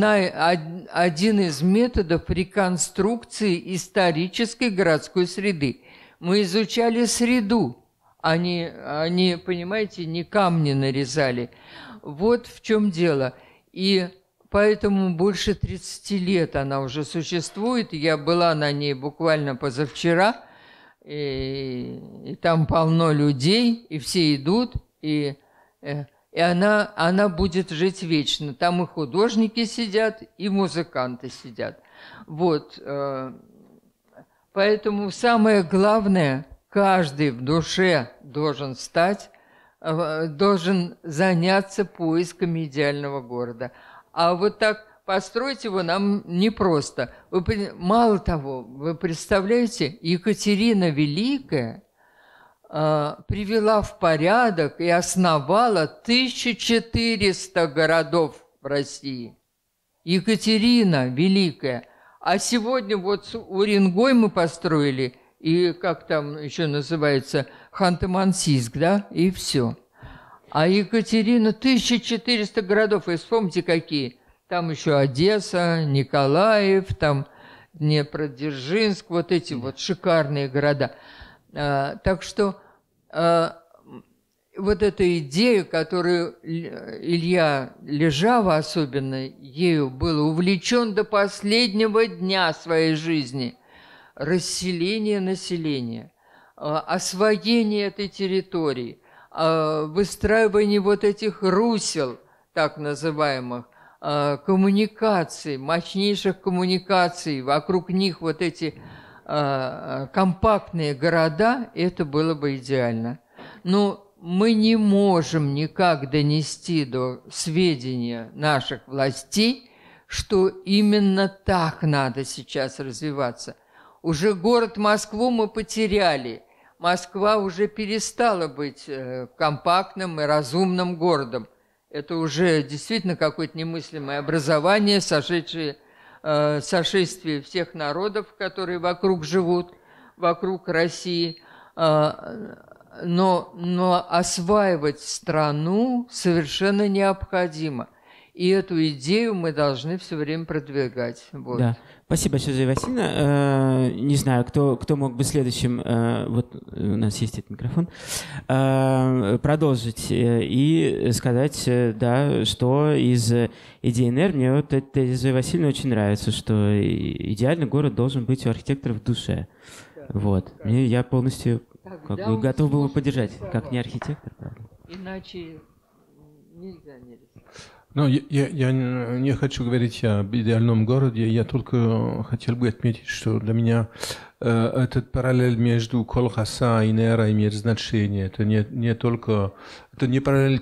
из методов реконструкции исторической городской среды. Мы изучали среду, они, понимаете, не камни нарезали. Вот в чем дело. И поэтому больше 30 лет она уже существует. Я была на ней буквально позавчера, и там полно людей, и все идут, и она будет жить вечно. Там и художники сидят, и музыканты сидят. Вот. Поэтому самое главное, каждый в душе должен заняться поисками идеального города. А вот так построить его нам непросто. Мало того, вы представляете, Екатерина Великая привела в порядок и основала 1400 городов в России. Екатерина Великая. А сегодня вот Уренгой мы построили, и как там еще называется, Ханты-Мансийск, да, и все. А Екатерина 1400 городов, и вспомните какие. Там еще Одесса, Николаев, там Днепродзержинск, вот эти вот шикарные города. Так что вот эта идея, которую Илья Лежава особенно ею был увлечен до последнего дня своей жизни, расселение населения, освоение этой территории, выстраивание вот этих русел, так называемых, коммуникаций, мощнейших коммуникаций, вокруг них вот эти компактные города, это было бы идеально. Но мы не можем никак донести до сведения наших властей, что именно так надо сейчас развиваться. Уже город Москву мы потеряли. Москва уже перестала быть компактным и разумным городом. Это уже действительно какое-то немыслимое образование, сошествие всех народов, которые вокруг живут, вокруг России. Но осваивать страну совершенно необходимо. И эту идею мы должны все время продвигать. Вот. Да. Спасибо большое, Зоя Васильевна. Не знаю, кто мог бы следующим, вот у нас есть этот микрофон, продолжить и сказать, да, что из идеи НР мне вот эта Зоя Васильевна очень нравится, что идеальный город должен быть у архитектора в душе. Вот. И я полностью готов был поддержать, как не архитектор, правда. Иначе нельзя не рисовать. Но я не хочу говорить об идеальном городе, я только хотел бы отметить, что для меня этот параллель между Колхаса и Нера имеет значение. Это не только, это не параллель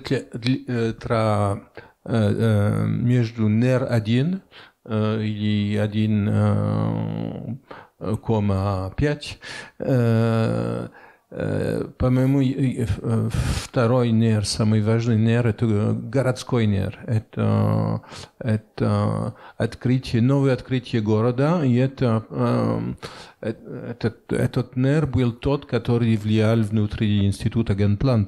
между НЕР-1 или 1,5. По-моему, второй НЕР, самый важный НЕР, это городской НЕР. Это открытие, новое открытие города, и этот НЕР был тот, который влиял внутри института Генплан.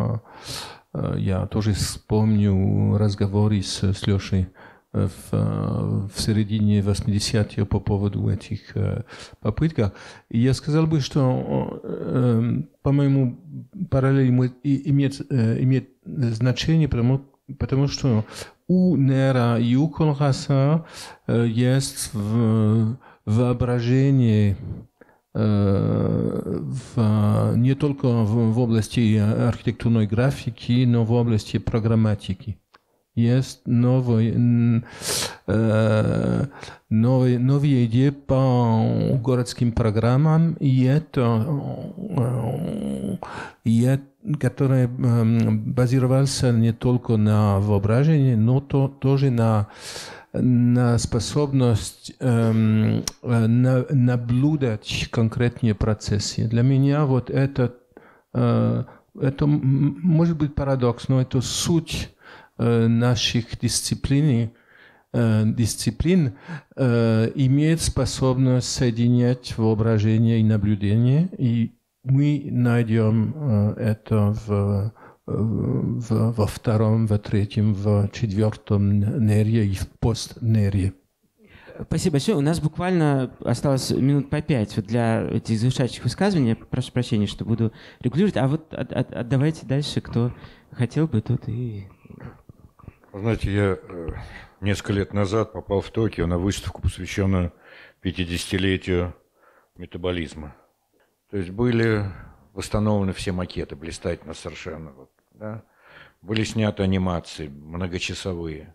Я тоже вспомню разговоры с Лешей в середине 80-х по поводу этих попыток. И я сказал бы, что, по-моему, параллель имеет значение, потому что у Нера и у Колхаса есть воображение не только в области архитектурной графики, но в области программатики. есть новые идеи по городским программам, и это, который базировался не только на воображении, но тоже на способность наблюдать конкретные процессы. Для меня вот это может быть парадокс, но это суть наших дисциплин имеет способность соединять воображение и наблюдение, и мы найдем это во втором, во третьем, в четвертом нере и в постнере. Спасибо большое. У нас буквально осталось минут по 5 вот для этих завершающих высказываний. Прошу прощения, что буду регулировать. А вот отдавайте дальше, кто хотел бы, тот и... Знаете, я несколько лет назад попал в Токио на выставку, посвященную 50-летию метаболизма. То есть были восстановлены все макеты, блистательно совершенно. Да? Были сняты анимации многочасовые.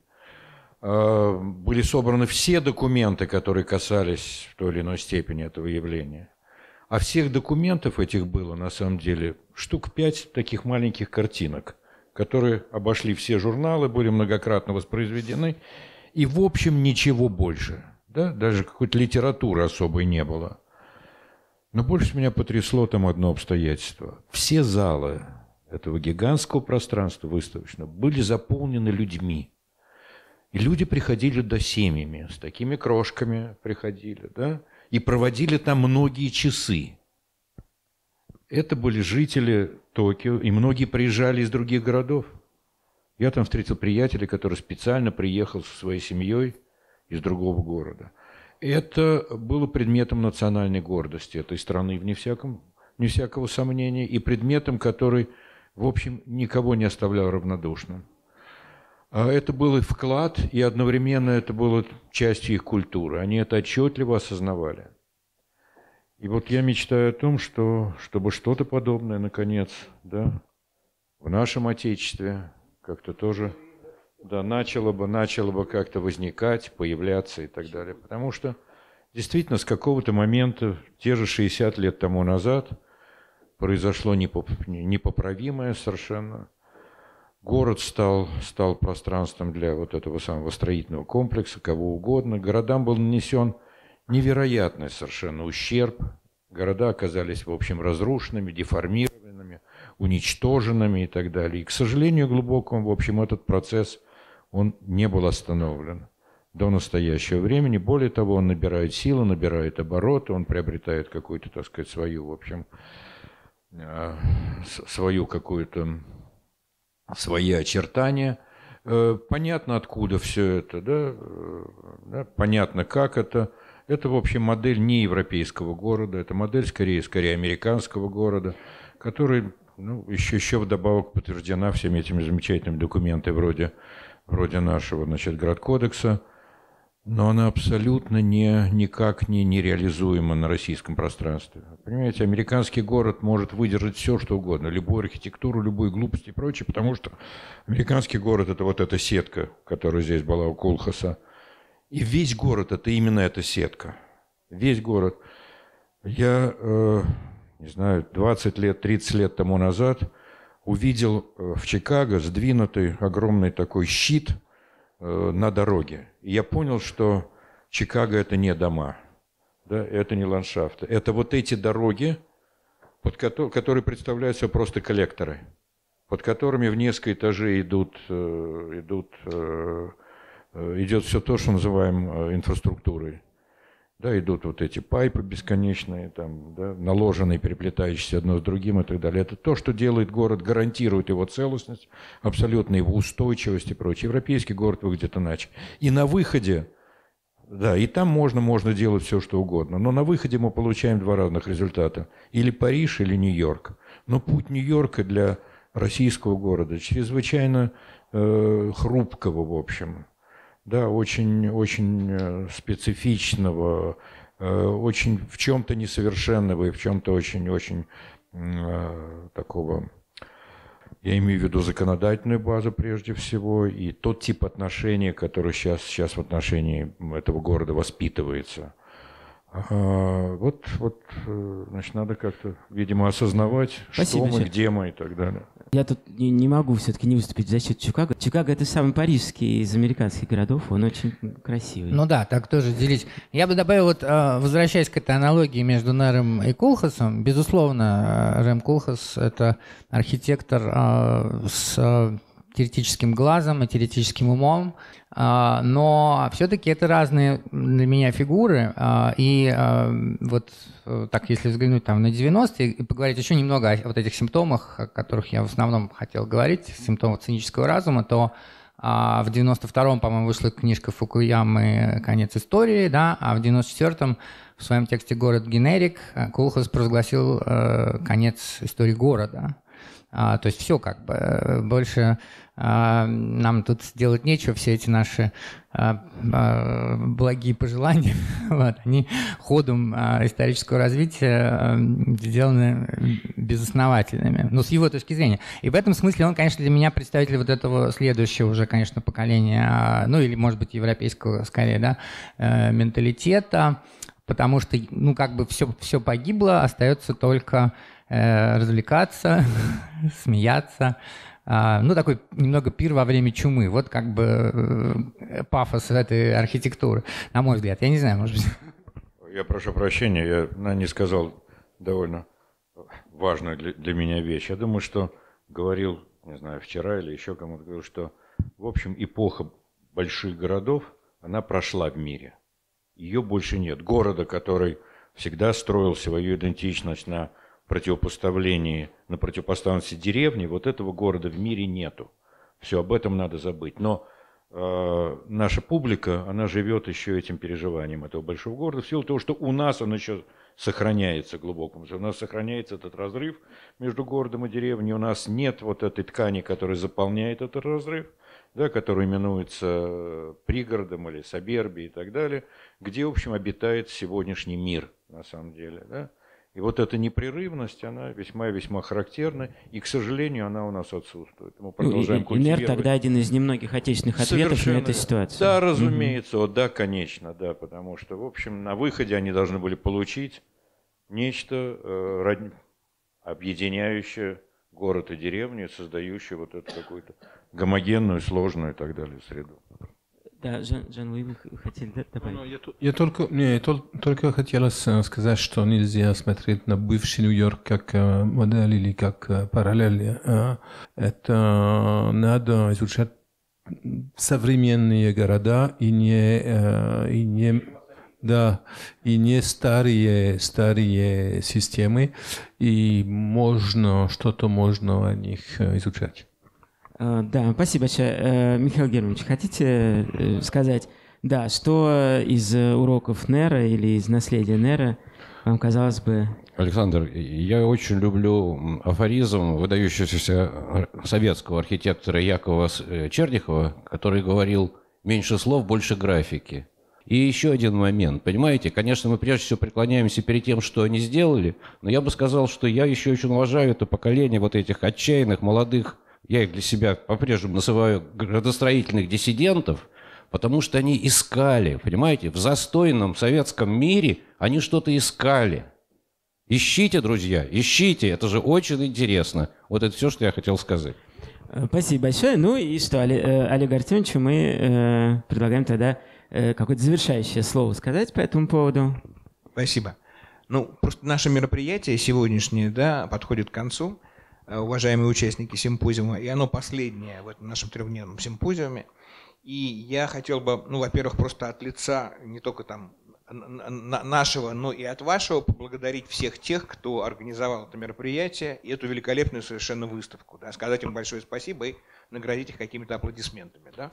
Были собраны все документы, которые касались в той или иной степени этого явления. А всех документов этих было, на самом деле, штук 5 таких маленьких картинок, которые обошли все журналы, были многократно воспроизведены, и, в общем, ничего больше. Да? Даже какой-то литературы особой не было. Но больше меня потрясло там одно обстоятельство. Все залы этого гигантского пространства выставочного были заполнены людьми. И люди приходили до семьями, с такими крошками приходили, да, и проводили там многие часы. Это были жители Токио, и многие приезжали из других городов. Я там встретил приятеля, который специально приехал со своей семьей из другого города. Это было предметом национальной гордости этой страны, вне всякого сомнения, и предметом, который, в общем, никого не оставлял равнодушным. Это был их вклад, и одновременно это было частью их культуры. Они это отчетливо осознавали. И вот я мечтаю о том, чтобы что-то подобное, наконец, да, в нашем Отечестве как-то тоже начало бы как-то возникать, появляться и так далее. Потому что действительно с какого-то момента, те же 60 лет тому назад, произошло непоправимое совершенно. Город стал пространством для вот этого самого строительного комплекса, кого угодно. Городам был нанесен невероятный совершенно ущерб. Города оказались, в общем, разрушенными, деформированными, уничтоженными и так далее. И, к сожалению глубокому, в общем, этот процесс, он не был остановлен до настоящего времени. Более того, он набирает силы, набирает обороты, он приобретает какую-то, так сказать, свою, в общем, свою какую-то... свои очертания. Понятно, откуда все это, да? Понятно, как это. Это, в общем, модель не европейского города, это модель скорее американского города, который еще вдобавок подтверждена всеми этими замечательными документами вроде нашего, значит, Градкодекса, но она абсолютно никак не реализуема на российском пространстве. Понимаете, американский город может выдержать все, что угодно, любую архитектуру, любую глупость и прочее, потому что американский город – это вот эта сетка, которая здесь была у Кулхаса. И весь город – это именно эта сетка. Весь город. Я, не знаю, 20 лет, 30 лет тому назад увидел в Чикаго сдвинутый огромный такой щит на дороге. И я понял, что Чикаго – это не дома, да, это не ландшафты. Это вот эти дороги, которые представляют собой просто коллекторы, под которыми в несколько этажей идет все то, что называем инфраструктурой. Да, идут вот эти пайпы бесконечные, там, да, наложенные, переплетающиеся одно с другим и так далее. Это то, что делает город, гарантирует его целостность, абсолютно его устойчивость и прочее. Европейский город выглядит иначе. И на выходе, да, и там можно делать все, что угодно, но на выходе мы получаем два разных результата. Или Париж, или Нью-Йорк. Но путь Нью-Йорка для российского города чрезвычайно хрупкого, в общем. Да, очень специфичного, очень в чем-то несовершенного и в чем-то очень такого Я имею в виду законодательную базу прежде всего и тот тип отношений, который сейчас в отношении этого города воспитывается. Значит, надо как-то, видимо, осознавать, Спасибо, что мы, где мы и так далее. Я тут не могу все-таки не выступить в защиту Чикаго. Чикаго — это самый парижский из американских городов, он очень красивый. Ну да, так тоже делить. Я бы добавил, вот, возвращаясь к этой аналогии между Нером и Кулхасом, безусловно, Рэм Кулхас — это архитектор с теоретическим глазом и теоретическим умом, но все-таки это разные для меня фигуры. И вот так, если взглянуть там на 90-е и поговорить еще немного о вот этих симптомах, о которых я в основном хотел говорить, симптомах цинического разума, то в 92-м, по-моему, вышла книжка Фукуямы «Конец истории», да, а в 94-м в своем тексте «Город генерик» Кулхас провозгласил конец истории города. То есть все как бы, больше нам тут сделать нечего, все эти наши благие пожелания, вот, они ходом исторического развития сделаны безосновательными, ну, с его точки зрения. И в этом смысле он, конечно, для меня представитель вот этого следующего уже, конечно, поколения, ну, или, может быть, европейского, скорее, да, менталитета, потому что, ну, как бы все погибло, остается только развлекаться, смеяться. Ну, такой немного пир во время чумы. Вот как бы пафос этой архитектуры, на мой взгляд. Я не знаю, может быть. Я прошу прощения, я не сказал довольно важную для меня вещь. Я думаю, что говорил, не знаю, вчера или еще кому-то говорил, что, в общем, эпоха больших городов, она прошла в мире. Ее больше нет. Города, который всегда строил свою идентичность на противопоставленности деревни, вот этого города в мире нету. Все, об этом надо забыть. Но наша публика, она живет еще этим переживанием этого большого города, в силу того, что у нас он еще сохраняется глубоком. У нас сохраняется этот разрыв между городом и деревней, у нас нет вот этой ткани, которая заполняет этот разрыв, да, который именуется пригородом или сабербией и так далее, где, в общем, обитает сегодняшний мир, на самом деле, да. И вот эта непрерывность, она весьма и весьма характерна, и, к сожалению, она у нас отсутствует. Мы продолжаем культивировать. НЭР тогда один из немногих отечественных ответов на эту ситуацию. Да, разумеется, да, конечно, да, потому что, в общем, на выходе они должны были получить нечто объединяющее город и деревню, создающее вот эту какую-то гомогенную, сложную и так далее среду. Да, Жан-Луи, вы хотели добавить? Я только хотел сказать, что нельзя смотреть на бывший Нью-Йорк как модель или как параллель. Это надо изучать современные города и не старые системы, и что-то можно о них изучать. Да, спасибо большое. Михаил Германович, хотите сказать, да, что из уроков НЭРа или из наследия НЭРа вам казалось бы... Александр, я очень люблю афоризм выдающегося советского архитектора Якова Черняхова, который говорил «меньше слов, больше графики». И еще один момент. Понимаете, конечно, мы прежде всего преклоняемся перед тем, что они сделали, но я бы сказал, что я еще очень уважаю это поколение вот этих отчаянных, молодых, я их для себя по-прежнему называю градостроительных диссидентов, потому что они искали, понимаете, в застойном советском мире они что-то искали. Ищите, друзья, ищите, это же очень интересно. Вот это все, что я хотел сказать. Спасибо большое. Ну и что, Олегу Артемовичу мы предлагаем тогда какое-то завершающее слово сказать по этому поводу. Спасибо. Ну, просто наше мероприятие сегодняшнее, да, подходит к концу. Уважаемые участники симпозиума, и оно последнее в этом нашем трехдневном симпозиуме. И я хотел бы, ну, во-первых, просто от лица не только там нашего, но и от вашего поблагодарить всех тех, кто организовал это мероприятие и эту великолепную совершенно выставку. Да, сказать им большое спасибо и наградить их какими-то аплодисментами. Да?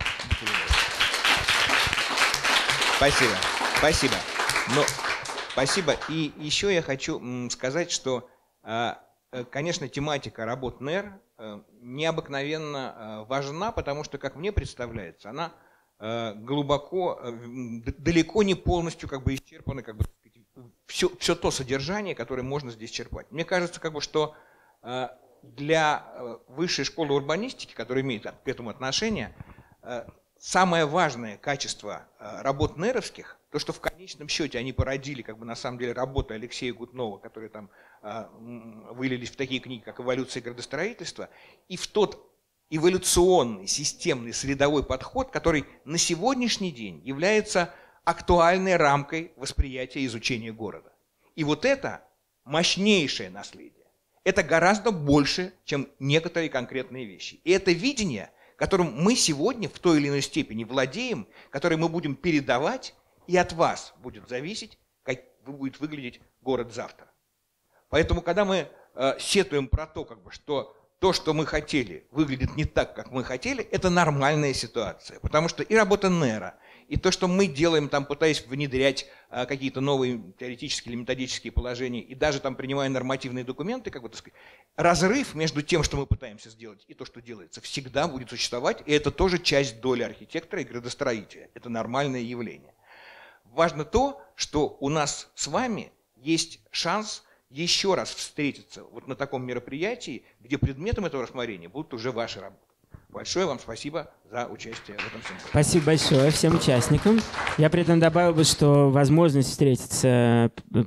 Спасибо. Спасибо. Но, спасибо. И еще я хочу сказать, что... Конечно, тематика работ НЭР необыкновенно важна, потому что, как мне представляется, она глубоко, далеко не полностью как бы исчерпана, как бы, все то содержание, которое можно здесь черпать. Мне кажется, как бы, что для высшей школы урбанистики, которая имеет к этому отношение, самое важное качество работ НЭРовских, то, что в конечном счете они породили, как бы на самом деле, работы Алексея Гутнова, которые там вылились в такие книги, как «Эволюция градостроительства», и в тот эволюционный, системный, средовой подход, который на сегодняшний день является актуальной рамкой восприятия и изучения города. И вот это мощнейшее наследие. Это гораздо больше, чем некоторые конкретные вещи. И это видение, которым мы сегодня в той или иной степени владеем, которое мы будем передавать, и от вас будет зависеть, как будет выглядеть город завтра. Поэтому, когда мы сетуем про то, что то, что мы хотели, выглядит не так, как мы хотели, это нормальная ситуация. Потому что и работа НЭРа, и то, что мы делаем, там, пытаясь внедрять какие-то новые теоретические или методические положения, и даже там принимая нормативные документы, как бы, так сказать, разрыв между тем, что мы пытаемся сделать, и то, что делается, всегда будет существовать, и это тоже часть доли архитектора и градостроителя. Это нормальное явление. Важно то, что у нас с вами есть шанс еще раз встретиться вот на таком мероприятии, где предметом этого рассмотрения будут уже ваши работы. Большое вам спасибо за участие в этом симпозиуме. Спасибо большое всем участникам. Я при этом добавил бы, что возможность встретиться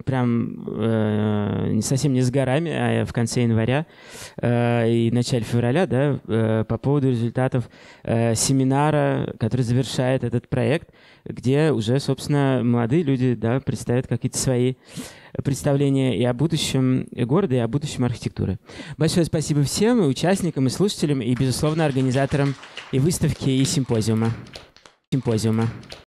прям совсем не с горами, а в конце января и начале февраля, да, по поводу результатов семинара, который завершает этот проект, где уже, собственно, молодые люди, да, представят какие-то свои представления и о будущем города, и о будущем архитектуры. Большое спасибо всем, и участникам, и слушателям, и, безусловно, организаторам и выставки, и симпозиума.